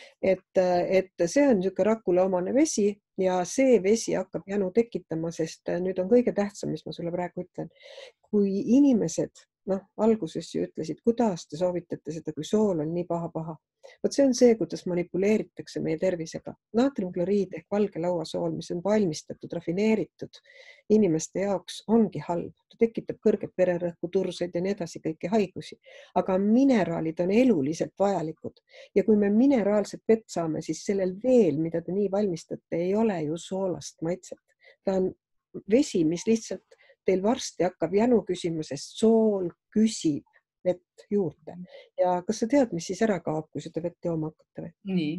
Et, et see on niisugune rakule omane vesi ja see vesi hakkab janu tekitama, sest nüüd on kõige tähtsam, mis ma sulle praegu ütlen. Kui inimesed, noh, alguses ju ütlesid, kuidas te soovitate seda, kui sool on nii paha-paha. Võt see on see, kuidas manipuleeritakse meie tervisega. Naatriumkloriid ehk valge lauasool, mis on valmistatud, rafineeritud inimeste jaoks, ongi halb. Ta tekitab kõrget vererõhku, turseid ja nii edasi kõiki haigusi. Aga mineraalid on eluliselt vajalikud. Ja kui me mineraalset vett saame, siis sellel veel, mida te nii valmistate, ei ole ju soolast maitset. Ta on vesi, mis lihtsalt teil varsti hakkab janu küsima, sest sool küsib vett juurde. Ja kas sa tead, mis siis ära kaob, kui seda vett jooma hakata? Nii.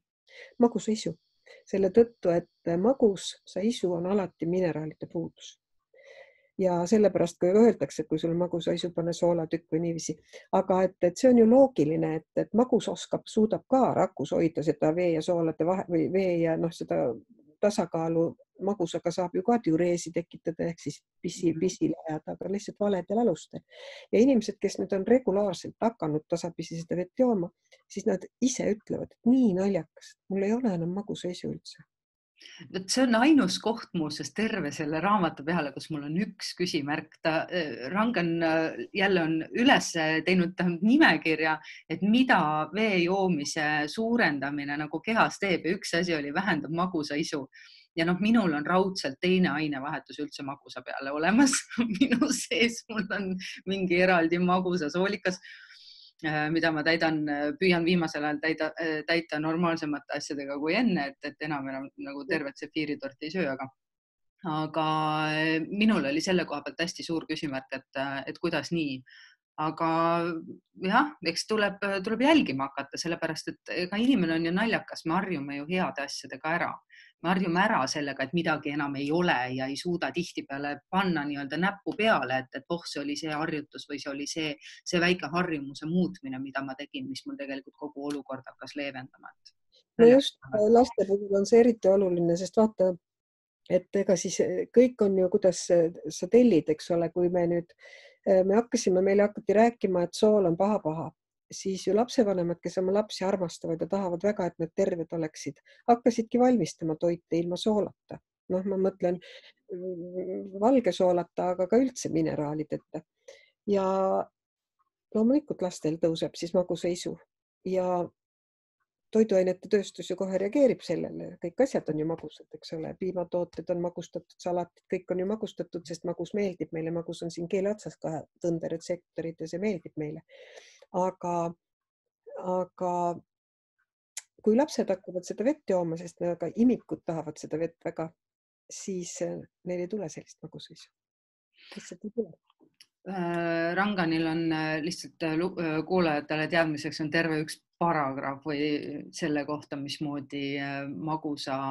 Magusa isu. Selle tõttu, et magusa isu on alati mineraalide puudus. Ja sellepärast, kui öeldakse, et kui sul magusa isu pane soolatükk või niiviisi, aga et, et see on ju loogiline, et, et magus oskab, suudab ka rakus hoida seda vee ja soolade vahe või vee ja noh, seda tasakaalu magusaga saab ju ka diureesi tekitada ehk siis pisi, pisile jääda, aga lihtsalt valedel alustel. Ja inimesed, kes nüüd on regulaarselt hakanud tasapisi seda vett jooma, siis nad ise ütlevad, et nii naljakas, mul ei ole enam magusa isu üldse. Vot see on ainus koht muuseas terve selle raamatu peale, kus mul on üks küsimärk. Ta, Rangan jälle on üles teinud nimekirja, et mida vee joomise suurendamine nagu kehas teeb. Ja üks asi oli vähendab magusaisu. Ja noh, minul on raudselt teine ainevahetus üldse magusa peale olemas. Minu sees mul on mingi eraldi magusa soolikas, mida ma täidan, püüan viimasel ajal täida, täita normaalsemate asjadega kui enne, et, et enam enam nagu tervet sefiiritorti ei söö, aga, aga minul oli selle koha pealt hästi suur küsimärk, et, et kuidas nii. Aga jah, eks tuleb, tuleb jälgima hakata, sellepärast, et ega inimene on ju naljakas, me harjume ju heade asjadega ära. Me harjume ära sellega, et midagi enam ei ole ja ei suuda tihti peale panna nii-öelda näppu peale, et, et oh, see oli see harjutus või see oli see, see väike harjumuse muutmine, mida ma tegin, mis mul tegelikult kogu olukord hakkas leevendama. No just laste puhul on see eriti oluline, sest vaata, et ega siis kõik on ju, kuidas sa tellid, eks ole, kui me nüüd, me hakkasime, meile hakati rääkima, et sool on paha-paha. Siis ju lapsevanemad, kes oma lapsi armastavad ja tahavad väga, et need terved oleksid, hakkasidki valmistama toite ilma soolata. Noh, ma mõtlen valge soolata, aga ka üldse mineraalideta. Ja loomulikult lastel tõuseb siis magusaisu ja toiduainete tööstus ju kohe reageerib sellele. Kõik asjad on ju magusad, eks ole. Piimatooted on magustatud, salatid, kõik on ju magustatud, sest magus meeldib meile. Magus on siin keele otsas ka tõnderetseptorid ja see meeldib meile. Aga, aga kui lapsed hakkavad seda vett jooma, sest aga imikud tahavad seda vett väga, siis neil ei tule sellist magusaisu. Lihtsalt ei tule. Ranganil on lihtsalt kuulajatele teadmiseks on terve üks paragraaf või selle kohta, mismoodi magusa,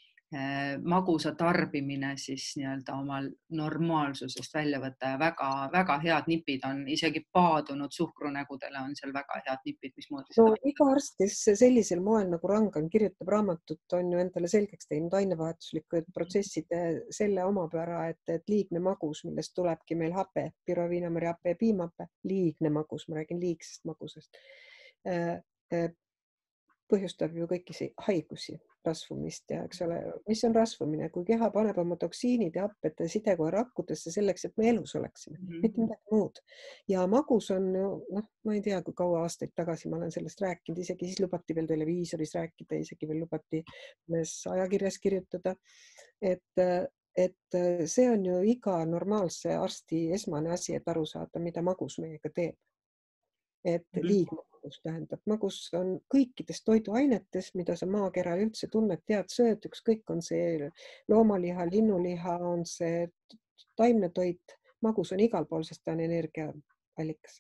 magusa tarbimine siis nii-öelda oma normaalsusest välja võtta ja väga, väga head nipid on, isegi paadunud suhkrunägudele on seal väga head nipid, mismoodi no, seda. Iga arst, kes sellisel moel nagu Rangan kirjutab raamatut, on ju endale selgeks teinud ainevahetuslikud protsesside selle omapära, et, et liigne magus, millest tulebki meil hape, pyroviinameri hape ja piimahape, liigne magus, ma räägin liigsest magusest, põhjustab ju kõiki haigusi, rasvumist ja eks ole, mis on rasvumine, kui keha paneb oma toksiinid ja happed sidekoe rakkudesse selleks, et me elus oleksime, mm-hmm. mitte midagi muud. Ja magus on, noh, ma ei tea, kui kaua aastaid tagasi ma olen sellest rääkinud, isegi siis lubati veel televiisoris rääkida, isegi veel lubati ajakirjas kirjutada, et, et see on ju iga normaalse arsti esmane asi, et aru saada, mida magus meiega teeb. Et liigne magus tähendab. Magus on kõikides toiduainetes, mida sa maakeral üldse tunned, tead, sööd, ükskõik on see loomaliha, linnuliha, on see taimne toit. Magus on igal pool, sest ta on energiaallikas.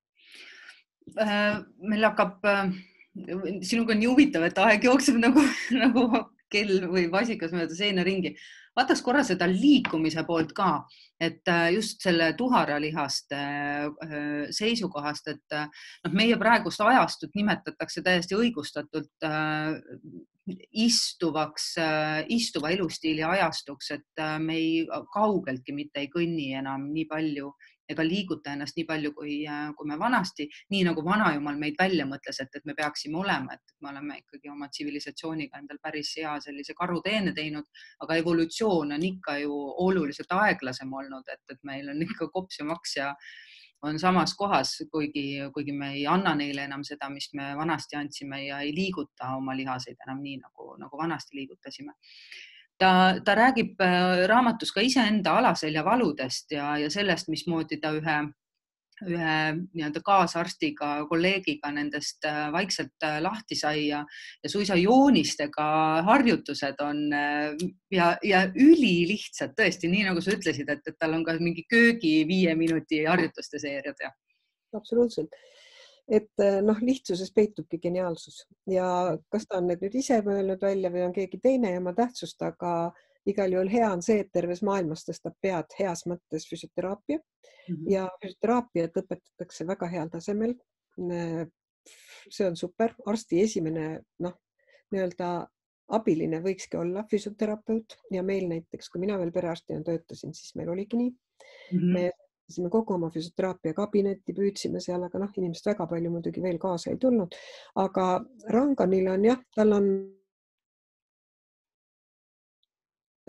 Meil hakkab, sinuga on nii huvitav, et aeg jookseb nagu, nagu kell või vasikas mööda seina ringi. Vaataks korra seda liikumise poolt ka, et just selle tuharalihaste seisukohast, et noh, meie praegust ajastut nimetatakse täiesti õigustatult istuvaks, istuva elustiili ajastuks, et me ei, kaugeltki mitte ei kõnni enam nii palju ega liiguta ennast nii palju, kui, kui me vanasti, nii nagu vanajumal meid välja mõtles, et, et me peaksime olema, et me oleme ikkagi oma tsivilisatsiooniga endal päris hea sellise karuteene teinud, aga evolutsioon on ikka ju oluliselt aeglasem olnud, et, et meil on ikka kops ja maks ja on samas kohas, kuigi, kuigi me ei anna neile enam seda, mis me vanasti andsime ja ei liiguta oma lihaseid enam nii, nagu, nagu vanasti liigutasime. Ta, ta räägib raamatus ka iseenda alaseljavaludest ja, ja sellest, mismoodi ta ühe, ühe nii-öelda kaasarstiga, kolleegiga nendest vaikselt lahti sai ja, ja suisa joonistega harjutused on ja, ja ülilihtsad tõesti, nii nagu sa ütlesid, et, et tal on ka mingi köögi viie minuti harjutuste seeriad. Ja. Absoluutselt. Et noh, lihtsuses peitubki geniaalsus ja kas ta on nüüd ise mõelnud välja või on keegi teine ja ma tähtsust, aga igal juhul hea on see, et terves maailmas tõstab pead heas mõttes füsioteraapia mm-hmm. ja füsioteraapiat õpetatakse väga heal tasemel. See on super. Arsti esimene noh, nii-öelda abiline võikski olla füsioterapeut ja meil näiteks, kui mina veel perearstina töötasin, siis meil oligi nii. Mm-hmm. Me me kogu oma füsioteraapia kabinetti püüdsime seal, aga noh, inimesed väga palju muidugi veel kaasa ei tulnud. Aga Ranganil on jah, tal on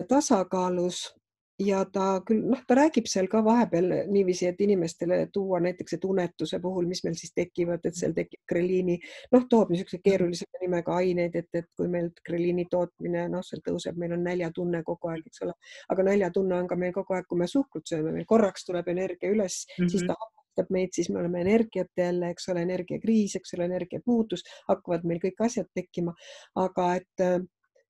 tasakaalus ja ta küll, noh, ta räägib seal ka vahepeal niiviisi, et inimestele tuua näiteks, et unetuse puhul, mis meil siis tekivad, et seal tekib greliini, noh, toob niisuguse keerulisema nimega aineid, et, et kui meil greliini tootmine, noh, seal tõuseb, meil on näljatunne kogu aeg, eks ole, aga näljatunne on ka meil kogu aeg, kui me suhkrut sööme, meil korraks tuleb energia üles, mm -hmm. siis ta haputab meid, siis me oleme energiat jälle, eks ole, energiakriis, eks ole, energiapuudus, hakkavad meil kõik asjad tekkima, aga et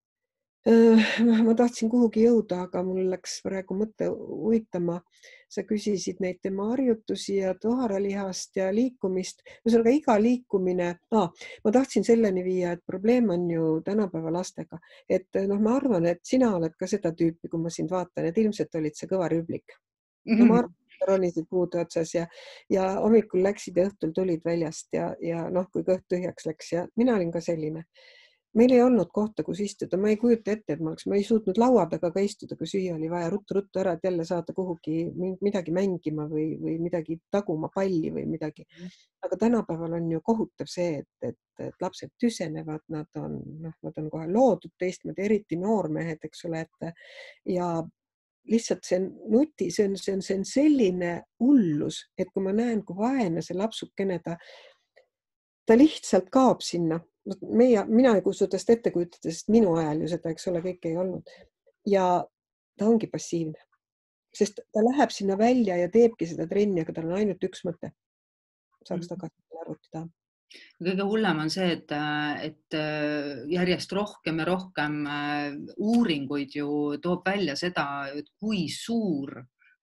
ma tahtsin kuhugi jõuda, aga mul läks praegu mõte uitama. Sa küsisid neid tema harjutusi ja toharalihast ja liikumist. Ühesõnaga iga liikumine, ah, ma tahtsin selleni viia, et probleem on ju tänapäeva lastega. Et noh, ma arvan, et sina oled ka seda tüüpi, kui ma sind vaatan, et ilmselt olid see kõva rüblik. No ma arvan, et ronisid puude otsas ja, ja hommikul läksid ja õhtul tulid väljast ja, ja noh, kui kõht tühjaks läks ja mina olin ka selline. Meil ei olnud kohta, kus istuda, ma ei kujuta ette, et ma oleks, ma ei suutnud laua taga ka istuda, kui süüa oli vaja ruttu-ruttu ära, et jälle saada kuhugi midagi mängima või, või midagi taguma palli või midagi. Aga tänapäeval on ju kohutav see, et, et, et lapsed tüsenevad, nad on, noh, nad on kohe loodud teistmoodi, eriti noormehed, eks ole, et ja lihtsalt see nuti, see on, see on, see on selline hullus, et kui ma näen, kui vaene see lapsukene, ta, ta lihtsalt kaob sinna. Meie, mina ei kusu tast ette kujutada, sest minu ajal ju seda, eks ole, kõik ei olnud. Ja ta ongi passiivne, sest ta läheb sinna välja ja teebki seda trenni, aga tal on ainult üks mõte. Saaks tagasi arvutada. Kõige hullem on see, et, et järjest rohkem ja rohkem uuringuid ju toob välja seda, et kui suur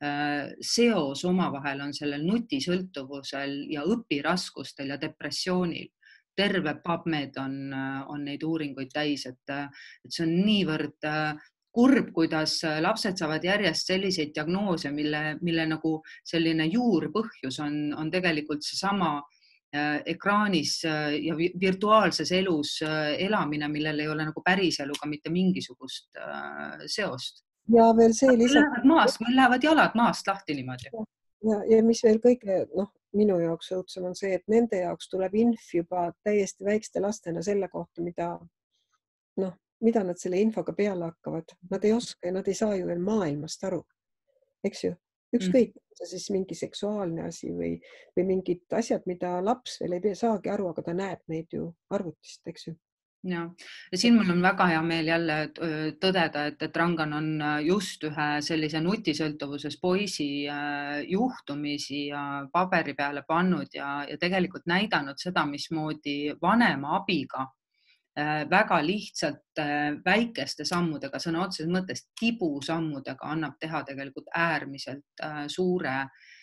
seos omavahel on sellel nutisõltuvusel ja õpiraskustel ja depressioonil. Terve PubMed on, on neid uuringuid täis, et, et see on niivõrd kurb, kuidas lapsed saavad järjest selliseid diagnoose, mille, mille nagu selline juurpõhjus on, on tegelikult seesama ekraanis ja virtuaalses elus elamine, millel ei ole nagu päris eluga mitte mingisugust seost. Ja veel see lisaks... Maast, meil lähevad jalad maast lahti niimoodi. Ja, ja mis veel kõige, noh, minu jaoks õudsem on see, et nende jaoks tuleb inf juba täiesti väikeste lastena selle kohta, mida, noh, mida nad selle infoga peale hakkavad. Nad ei oska ja nad ei saa ju veel maailmast aru. Eks ju? Ükskõik, mm. siis mingi seksuaalne asi või, või mingid asjad, mida laps veel ei saagi aru, aga ta näeb neid ju arvutist, eks ju. Ja. ja siin mul on väga hea meel jälle tõdeda, et, et Rangan on just ühe sellise nutisõltuvuses poisi juhtumisi ja paberi peale pannud ja, ja tegelikult näidanud seda, mismoodi vanema abiga väga lihtsalt väikeste sammudega, sõna otseses mõttes tibusammudega annab teha tegelikult äärmiselt suure,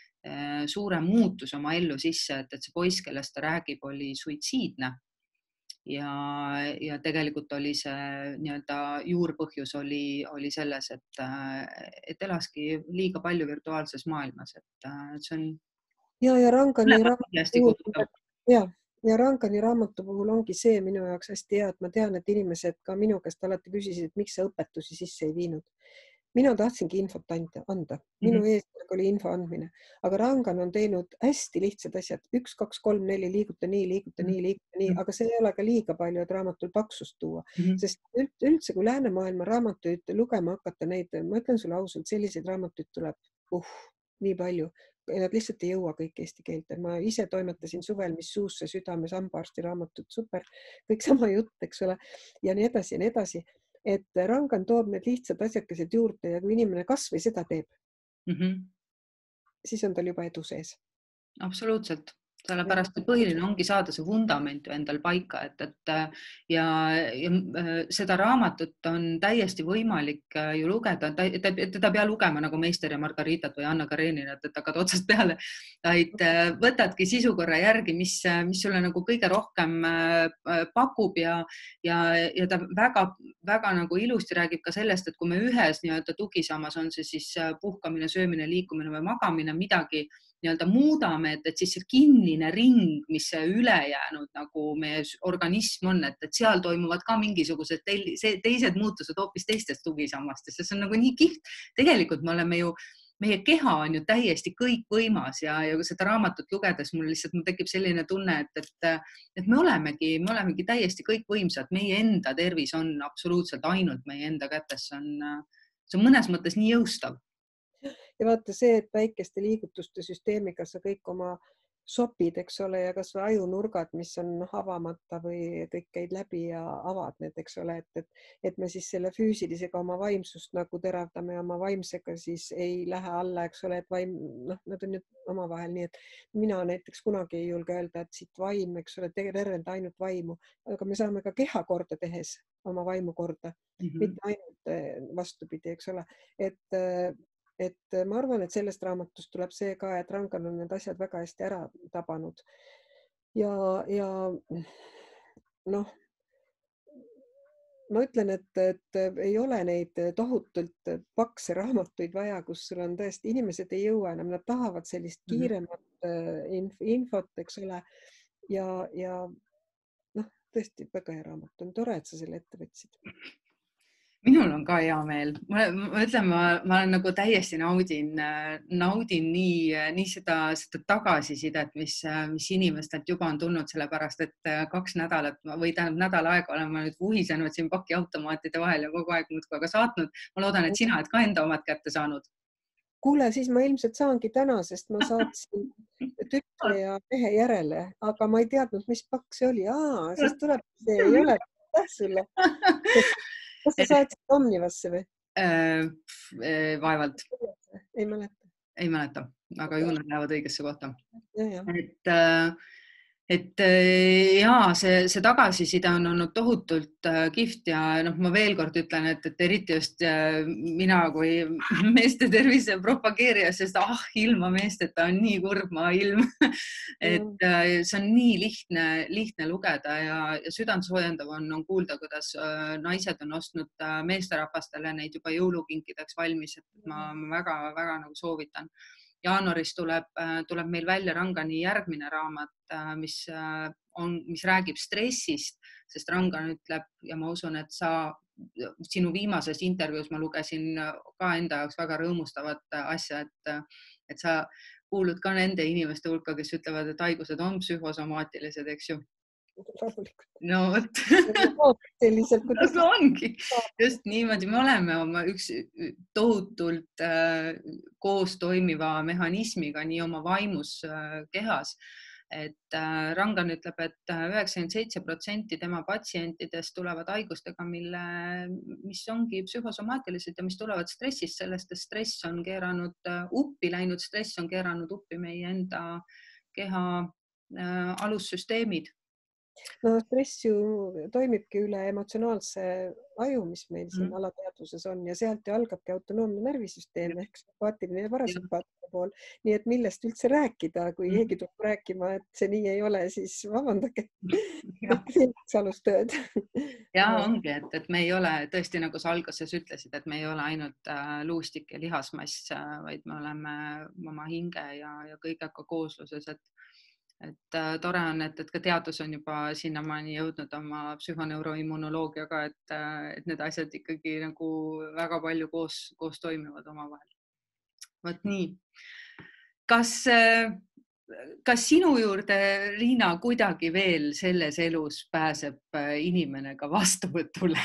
suure muutus oma ellu sisse, et, et see poiss, kellest ta räägib, oli suitsiidne. Ja, ja tegelikult oli see nii-öelda juurpõhjus oli, oli selles, et, et elaski liiga palju virtuaalses maailmas, et see on... Ja, ja Rangani raamatu, ja, ja Rangani raamatu puhul ongi see minu jaoks hästi hea, et ma tean, et inimesed ka minu käest alati küsisid, et miks sa õpetusi sisse ei viinud. Mina tahtsingi infot anda. Minu mm-hmm. eesmärk oli info andmine. Aga Rangan on teinud hästi lihtsad asjad. Üks, kaks, kolm, neli, liiguta nii, liiguta nii, liiguta nii. Aga see ei ole ka liiga palju, et raamatul paksust tuua. Mm-hmm. Sest üldse, kui läänemaailma raamatuid lugema hakata neid, ma ütlen sulle ausalt, selliseid raamatuid tuleb uh, nii palju. Nad lihtsalt ei jõua kõik eesti keelt. Ma ise toimetasin suvel, mis suusse südames hambaarsti raamatut, super. Kõik sama jutt, eks ole. Ja nii edasi ja nii edasi. Et Rangan toob need lihtsad asjakesed juurde ja kui inimene kas või seda teeb, mm-hmm. siis on tal juba edu sees. Absoluutselt. Sellepärast, et põhiline ongi saada see vundament endal paika, et, et ja, ja seda raamatut on täiesti võimalik ju lugeda, ta, ta, teda pea lugema nagu Meister ja Margaritat või Anna Kareninat, et hakkad otsast peale, vaid võtadki sisukorra järgi, mis, mis sulle nagu kõige rohkem pakub ja, ja, ja ta väga, väga nagu ilusti räägib ka sellest, et kui me ühes nii-öelda tugisammas on see siis puhkamine, söömine, liikumine või magamine, midagi nii-öelda muudame, et, et siis see kinnine ring, mis see ülejäänud nagu meie organism on, et, et seal toimuvad ka mingisugused teised muutused hoopis teistest tugisammastest. See on nagu nii kihvt. Tegelikult me oleme ju, meie keha on ju täiesti kõikvõimas ja, ja seda raamatut lugedes mul lihtsalt mul tekib selline tunne, et, et, et me olemegi, me olemegi täiesti kõikvõimsad. Meie enda tervis on absoluutselt ainult meie enda kätes. See on, see on mõnes mõttes nii jõustav. Ja vaata see, et väikeste liigutuste süsteemiga sa kõik oma sopid, eks ole, ja kas või ajunurgad, mis on avamata või kõik käid läbi ja avad need, eks ole, et, et, et me siis selle füüsilisega oma vaimsust nagu teravdame ja oma vaimsega siis ei lähe alla, eks ole, et vaim, noh, nad on ju omavahel nii, et mina näiteks kunagi ei julge öelda, et siit vaim, eks ole, tervenda ainult vaimu, aga me saame ka keha korda tehes oma vaimu korda, mm -hmm. mitte ainult vastupidi, eks ole, et et ma arvan, et sellest raamatust tuleb see ka, et Rangan on need asjad väga hästi ära tabanud. Ja, ja noh, ma ütlen, et, et ei ole neid tohutult pakse raamatuid vaja, kus sul on tõesti, inimesed ei jõua enam, nad tahavad sellist kiiremat infot, eks ole. Ja, ja noh, tõesti väga hea raamat. On tore, et sa selle ette võtsid. Minul on ka hea meel. Ma, ma ütlen, ma, ma olen nagu täiesti naudin, naudin nii, nii seda, seda tagasisidet, mis, mis inimestelt juba on tulnud, sellepärast, et kaks nädalat või tähendab nädal aega olen ma nüüd vuhisenud siin pakiautomaatide vahel ja kogu aeg muudkui aga saatnud. Ma loodan, et sina oled ka enda omad kätte saanud. Kuule, siis ma ilmselt saangi täna, sest ma saatsin tütre ja mehe järele, aga ma ei teadnud, mis pakk see oli. Aa, siis tuleb, see ei ole täh sulle. Kas sa saatsid Omnivasse või? Äh, vaevalt. Ei mäleta. Ei mäleta, aga ju nad lähevad õigesse kohta. Ja, ja. Et, et jaa, see, see tagasiside on olnud tohutult kihvt ja noh, ma veel kord ütlen, et, et eriti just mina kui meeste tervise propageerija, sest ah, ilma meesteta on nii kurb maa ilm. Et see on nii lihtne, lihtne lugeda ja, ja südantsoojendav on, on kuulda, kuidas naised on ostnud meesterahvastele neid juba jõulukinkideks valmis, et ma, ma väga, väga nagu soovitan. Jaanuaris tuleb, tuleb meil välja Rangani järgmine raamat, mis, on, mis räägib stressist, sest Rangan ütleb ja ma usun, et sa sinu viimases intervjuus ma lugesin ka enda jaoks väga rõõmustavat asja, et, et sa kuulud ka nende inimeste hulka, kes ütlevad, et haigused on psühhosomaatilised, eks ju. No vot. Selliselt, kuidas ongi. Just niimoodi me oleme oma üks tohutult äh, koos toimiva mehhanismiga nii oma vaimus äh, kehas. Et äh, Rangan ütleb, et üheksakümmend seitse protsenti tema patsientidest tulevad haigustega, mille, mis ongi psühhosomaatilised ja mis tulevad stressist, sellest, et stress on keeranud uppi, läinud stress on keeranud uppi meie enda keha äh, alussüsteemid. No stress ju toimibki üle emotsionaalse aju, mis meil siin mm. alateadvuses on ja sealt ju algabki autonoomne närvisüsteem ehk sümpaatiline ja parasümpaatiline pool. Nii et millest üldse rääkida, kui mm. keegi tuleb rääkima, et see nii ei ole, siis vabandage. Alustööd. Ja ongi, et, et me ei ole tõesti, nagu sa alguses ütlesid, et me ei ole ainult luustik ja lihasmass, vaid me oleme oma hinge ja, ja kõigega koosluses, et Et tore on, et, et ka teadus on juba sinnamaani jõudnud oma psühhoneuroimmunoloogiaga, et, et need asjad ikkagi nagu väga palju koos, koos toimivad omavahel. Võt nii. Kas, kas sinu juurde, Liina, kuidagi veel selles elus pääseb inimene ka vastuvõtule?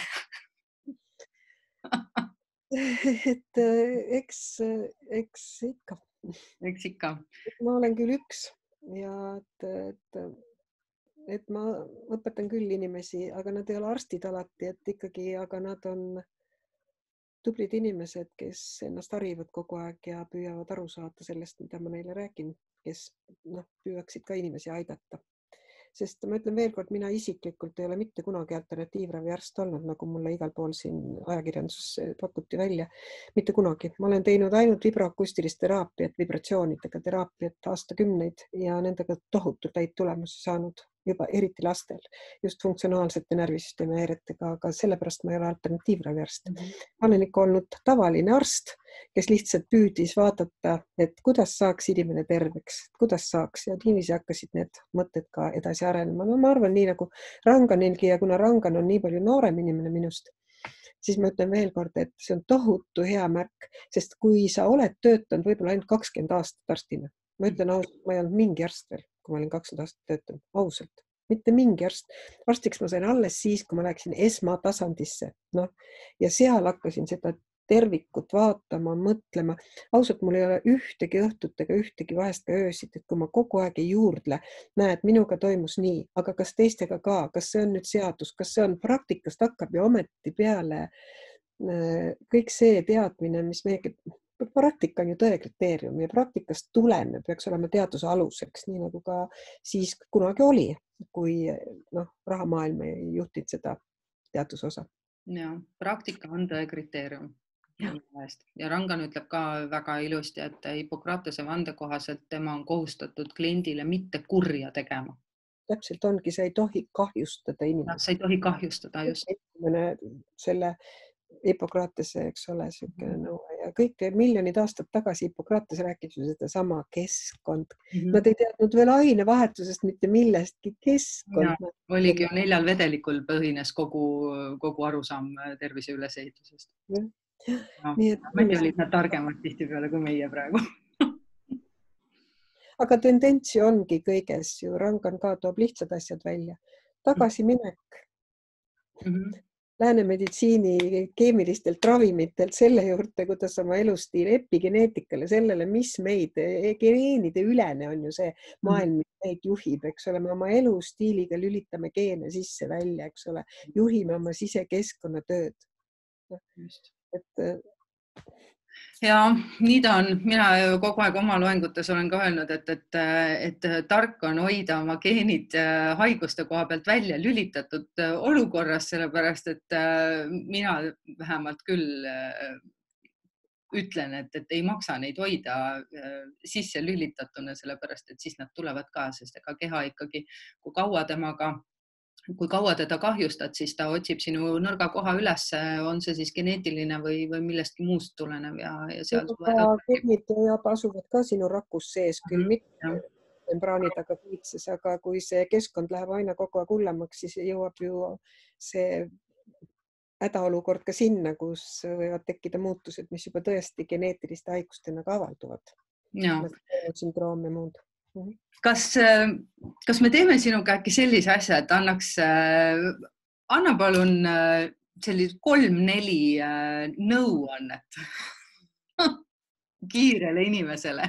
Et eks, eks ikka. Eks ikka. Ma olen küll üks. Ja et, et, et ma õpetan küll inimesi, aga nad ei ole arstid alati, et ikkagi, aga nad on tublid inimesed, kes ennast harivad kogu aeg ja püüavad aru saada sellest, mida ma neile räägin, kes noh, püüaksid ka inimesi aidata. Sest ma ütlen veel kord, mina isiklikult ei ole mitte kunagi alternatiivraviarst olnud, nagu mulle igal pool siin ajakirjanduses pakuti välja. Mitte kunagi. Ma olen teinud ainult vibroakustilist teraapiat, vibratsioonidega teraapiat aastakümneid ja nendega tohutult häid tulemusi saanud, juba eriti lastel, just funktsionaalsete närvisüsteemi häiretega, aga sellepärast ma ei ole alternatiivraviarst. Ma olen ikka olnud tavaline arst, kes lihtsalt püüdis vaadata, et kuidas saaks inimene terveks, kuidas saaks ja niiviisi hakkasid need mõtted ka edasi arenema. No ma arvan nii nagu Ranganilgi ja kuna Rangan on nii palju noorem inimene minust, siis ma ütlen veel kord, et see on tohutu hea märk, sest kui sa oled töötanud võib-olla ainult kakskümmend aastat arstina, ma ütlen ausalt, ma ei olnud mingi arst veel, kui ma olin kakskümmend aastat töötanud, ausalt. Mitte mingi arst. Arstiks ma sain alles siis, kui ma läksin esmatasandisse. No, ja seal hakkasin seda tervikut vaatama, mõtlema. Ausalt, mul ei ole ühtegi õhtut ega ühtegi vahest ka öösid, et kui ma kogu aeg ei juurdle, näed, minuga toimus nii, aga kas teistega ka, kas see on nüüd seadus, kas see on praktikast hakkab ja ometi peale kõik see teadmine, mis meie praktika on ju tõe kriteerium ja praktikast tuleneb, peaks olema teaduse aluseks, nii nagu ka siis kunagi oli, kui noh, rahamaailm ei juhtinud seda teadusosa. Ja, praktika on tõe kriteerium. Ja. ja Rangan ütleb ka väga ilusti, et Hippokratese vande kohaselt tema on kohustatud kliendile mitte kurja tegema. Täpselt ongi, sa ei tohi kahjustada inimest. Sa ei tohi kahjustada, just. Selle Hippokratese, eks ole, sükene nõue ja kõik miljonid aastad tagasi Hippokrates rääkis ju seda sama keskkond. Mm -hmm. Nad ei teadnud veel ainevahetusest mitte millestki keskkond. Ja, oligi ju neljal vedelikul põhines kogu, kogu arusaam tervise ülesehitusest. Ja. No, nii et meie olid nad targemad tihti peale kui meie praegu. Aga tendentsi ongi kõiges ju, Rangan ka toob lihtsad asjad välja. Tagasiminek. Mm -hmm. Lääne meditsiini keemilistelt ravimitelt selle juurde, kuidas oma elustiil epigeneetikale, sellele, mis meid, geenide ülene on ju see maailm, mis meid juhib, eks ole, me oma elustiiliga lülitame geene sisse välja, eks ole, juhime oma sisekeskkonna tööd. Et ja nii ta on. Mina kogu aeg oma loengutes olen ka öelnud, et, et, et tark on hoida oma geenid haiguste koha pealt välja lülitatud olukorras, sellepärast, et mina vähemalt küll ütlen, et, et ei maksa neid hoida sisse lülitatuna, sellepärast, et siis nad tulevad ka, sest ega keha ikkagi, kui kaua temaga kui kaua teda kahjustad, siis ta otsib sinu nõrga koha üles, on see siis geneetiline või, või millestki muust tulenev ja, ja seal geenid asuvad ka sinu rakus sees, küll mitte membraani taga piitses, aga kui see keskkond läheb aina kogu aeg hullemaks, siis jõuab ju see hädaolukord ka sinna, kus võivad tekkida muutused, mis juba tõesti geneetiliste haigustena ka avalduvad. Sündroom ja muud. Kas, kas me teeme sinuga äkki sellise asja, et annaks, anna palun sellist kolm-neli nõuannet kiirele inimesele?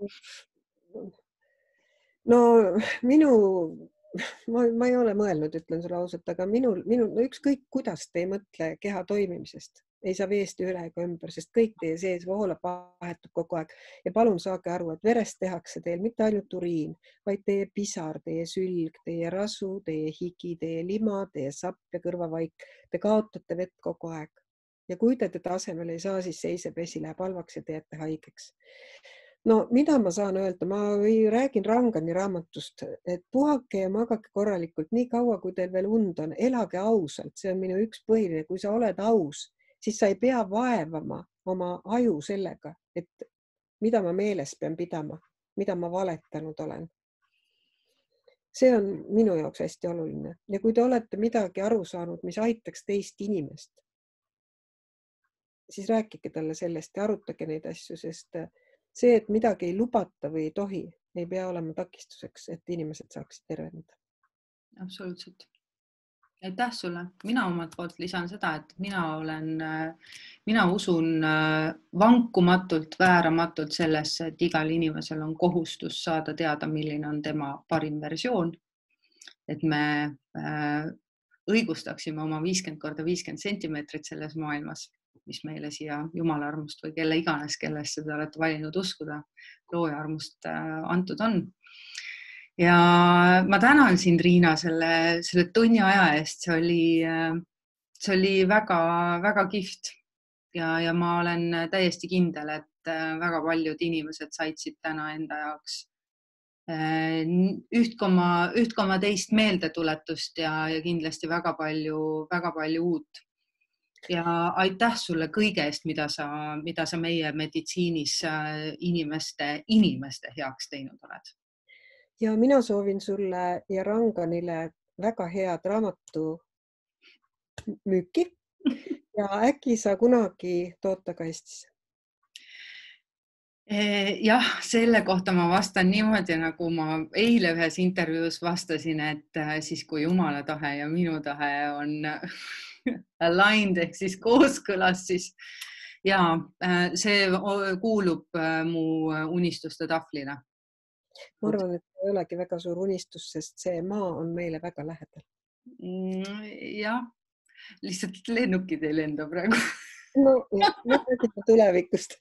No minu, ma, ma ei ole mõelnud, ütlen sulle ausalt, aga minul, minul no ükskõik kuidas te ei mõtle keha toimimisest, ei saa veesti üle ega ümber, sest kõik teie sees voolab, vahetub kogu aeg. Ja palun saage aru, et verest tehakse teil mitte ainult uriin, vaid teie pisar, teie sülg, teie rasu, teie higi, teie lima, teie sapp ja kõrvavaik. Te kaotate vett kogu aeg. Ja kui te teda asemel ei saa, siis seiseb vesi, läheb halvaks ja te jääte haigeks. No mida ma saan öelda? Ma räägin Rangani raamatust, et puhake ja magake korralikult nii kaua, kui teil veel und on. Elage ausalt, see on minu üks põhiline. Kui sa oled aus, siis sa ei pea vaevama oma aju sellega, et mida ma meeles pean pidama, mida ma valetanud olen. See on minu jaoks hästi oluline. Ja kui te olete midagi aru saanud, mis aitaks teist inimest, siis rääkige talle sellest ja arutage neid asju, sest see, et midagi ei lubata või ei tohi, ei pea olema takistuseks, et inimesed saaksid terveneda. Absoluutselt. Aitäh sulle. Mina omalt poolt lisan seda, et mina olen, mina usun vankumatult, vääramatult sellesse, et igal inimesel on kohustus saada teada, milline on tema parim versioon. Et me õigustaksime oma viiskümmend korda viiskümmend sentimeetrit selles maailmas, mis meile siia Jumala armust või kelle iganes, kellesse te olete valinud uskuda, looja armust antud on. Ja ma tänan sind, Riina, selle, selle tunni aja eest. See oli, see oli väga, väga kihvt ja, ja ma olen täiesti kindel, et väga paljud inimesed said siit täna enda jaoks üht koma, üht koma teist meeldetuletust ja, ja kindlasti väga palju, väga palju uut. Ja aitäh sulle kõige eest, mida sa, mida sa meie meditsiinis inimeste, inimeste heaks teinud oled. Ja mina soovin sulle ja Ranganile väga head raamatu müüki ja äkki sa kunagi toota ka Eestisse. Jah, selle kohta ma vastan niimoodi, nagu ma eile ühes intervjuus vastasin, et siis kui Jumala tahe ja minu tahe on aligned ehk siis kooskõlas, siis, ja see kuulub mu unistuste tahvlina. Ma arvan, et ei olegi väga suur unistus, sest see maa on meile väga lähedal. Jah, lihtsalt lennukid ei lenda praegu. No jah, me räägime tulevikust.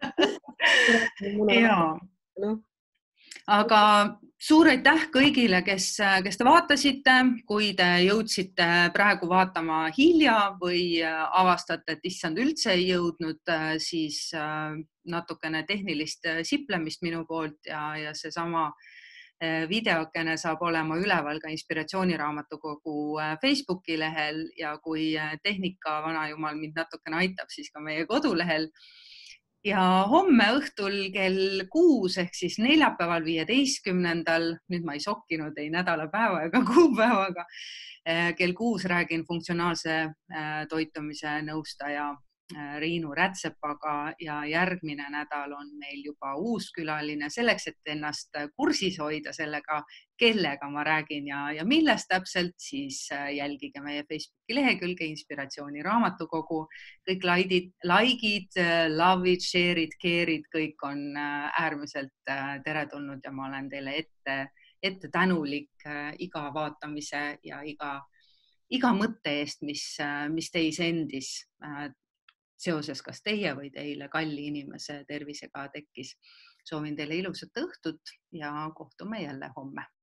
Jaa. Aga suur aitäh kõigile, kes, kes te vaatasite, kui te jõudsite praegu vaatama hilja või avastate, et issand üldse ei jõudnud, siis natukene tehnilist siplemist minu poolt ja, ja see sama videokene saab olema üleval ka Inspiratsiooniraamatukogu Facebooki lehel ja kui tehnika vanajumal mind natukene aitab, siis ka meie kodulehel. Ja homme õhtul kell kuus ehk siis neljapäeval viieteistkümnendal, nüüd ma ei sokkinud ei nädalapäeva ega kuupäevaga, kell kuus räägin funktsionaalse toitumise nõustaja Riinu Rätsepaga ja järgmine nädal on meil juba uus külaline selleks, et ennast kursis hoida sellega, kellega ma räägin ja, ja millest täpselt, siis jälgige meie Facebooki lehekülge Inspiratsiooniraamatukogu. Kõik laidid, likeid, love'id, share'id, care'id, kõik on äärmiselt teretulnud ja ma olen teile ette, ette tänulik iga vaatamise ja iga, iga mõtte eest, mis, mis teis endis seoses kas teie või teile kalli inimese tervisega tekkis. Soovin teile ilusat õhtut ja kohtume jälle homme.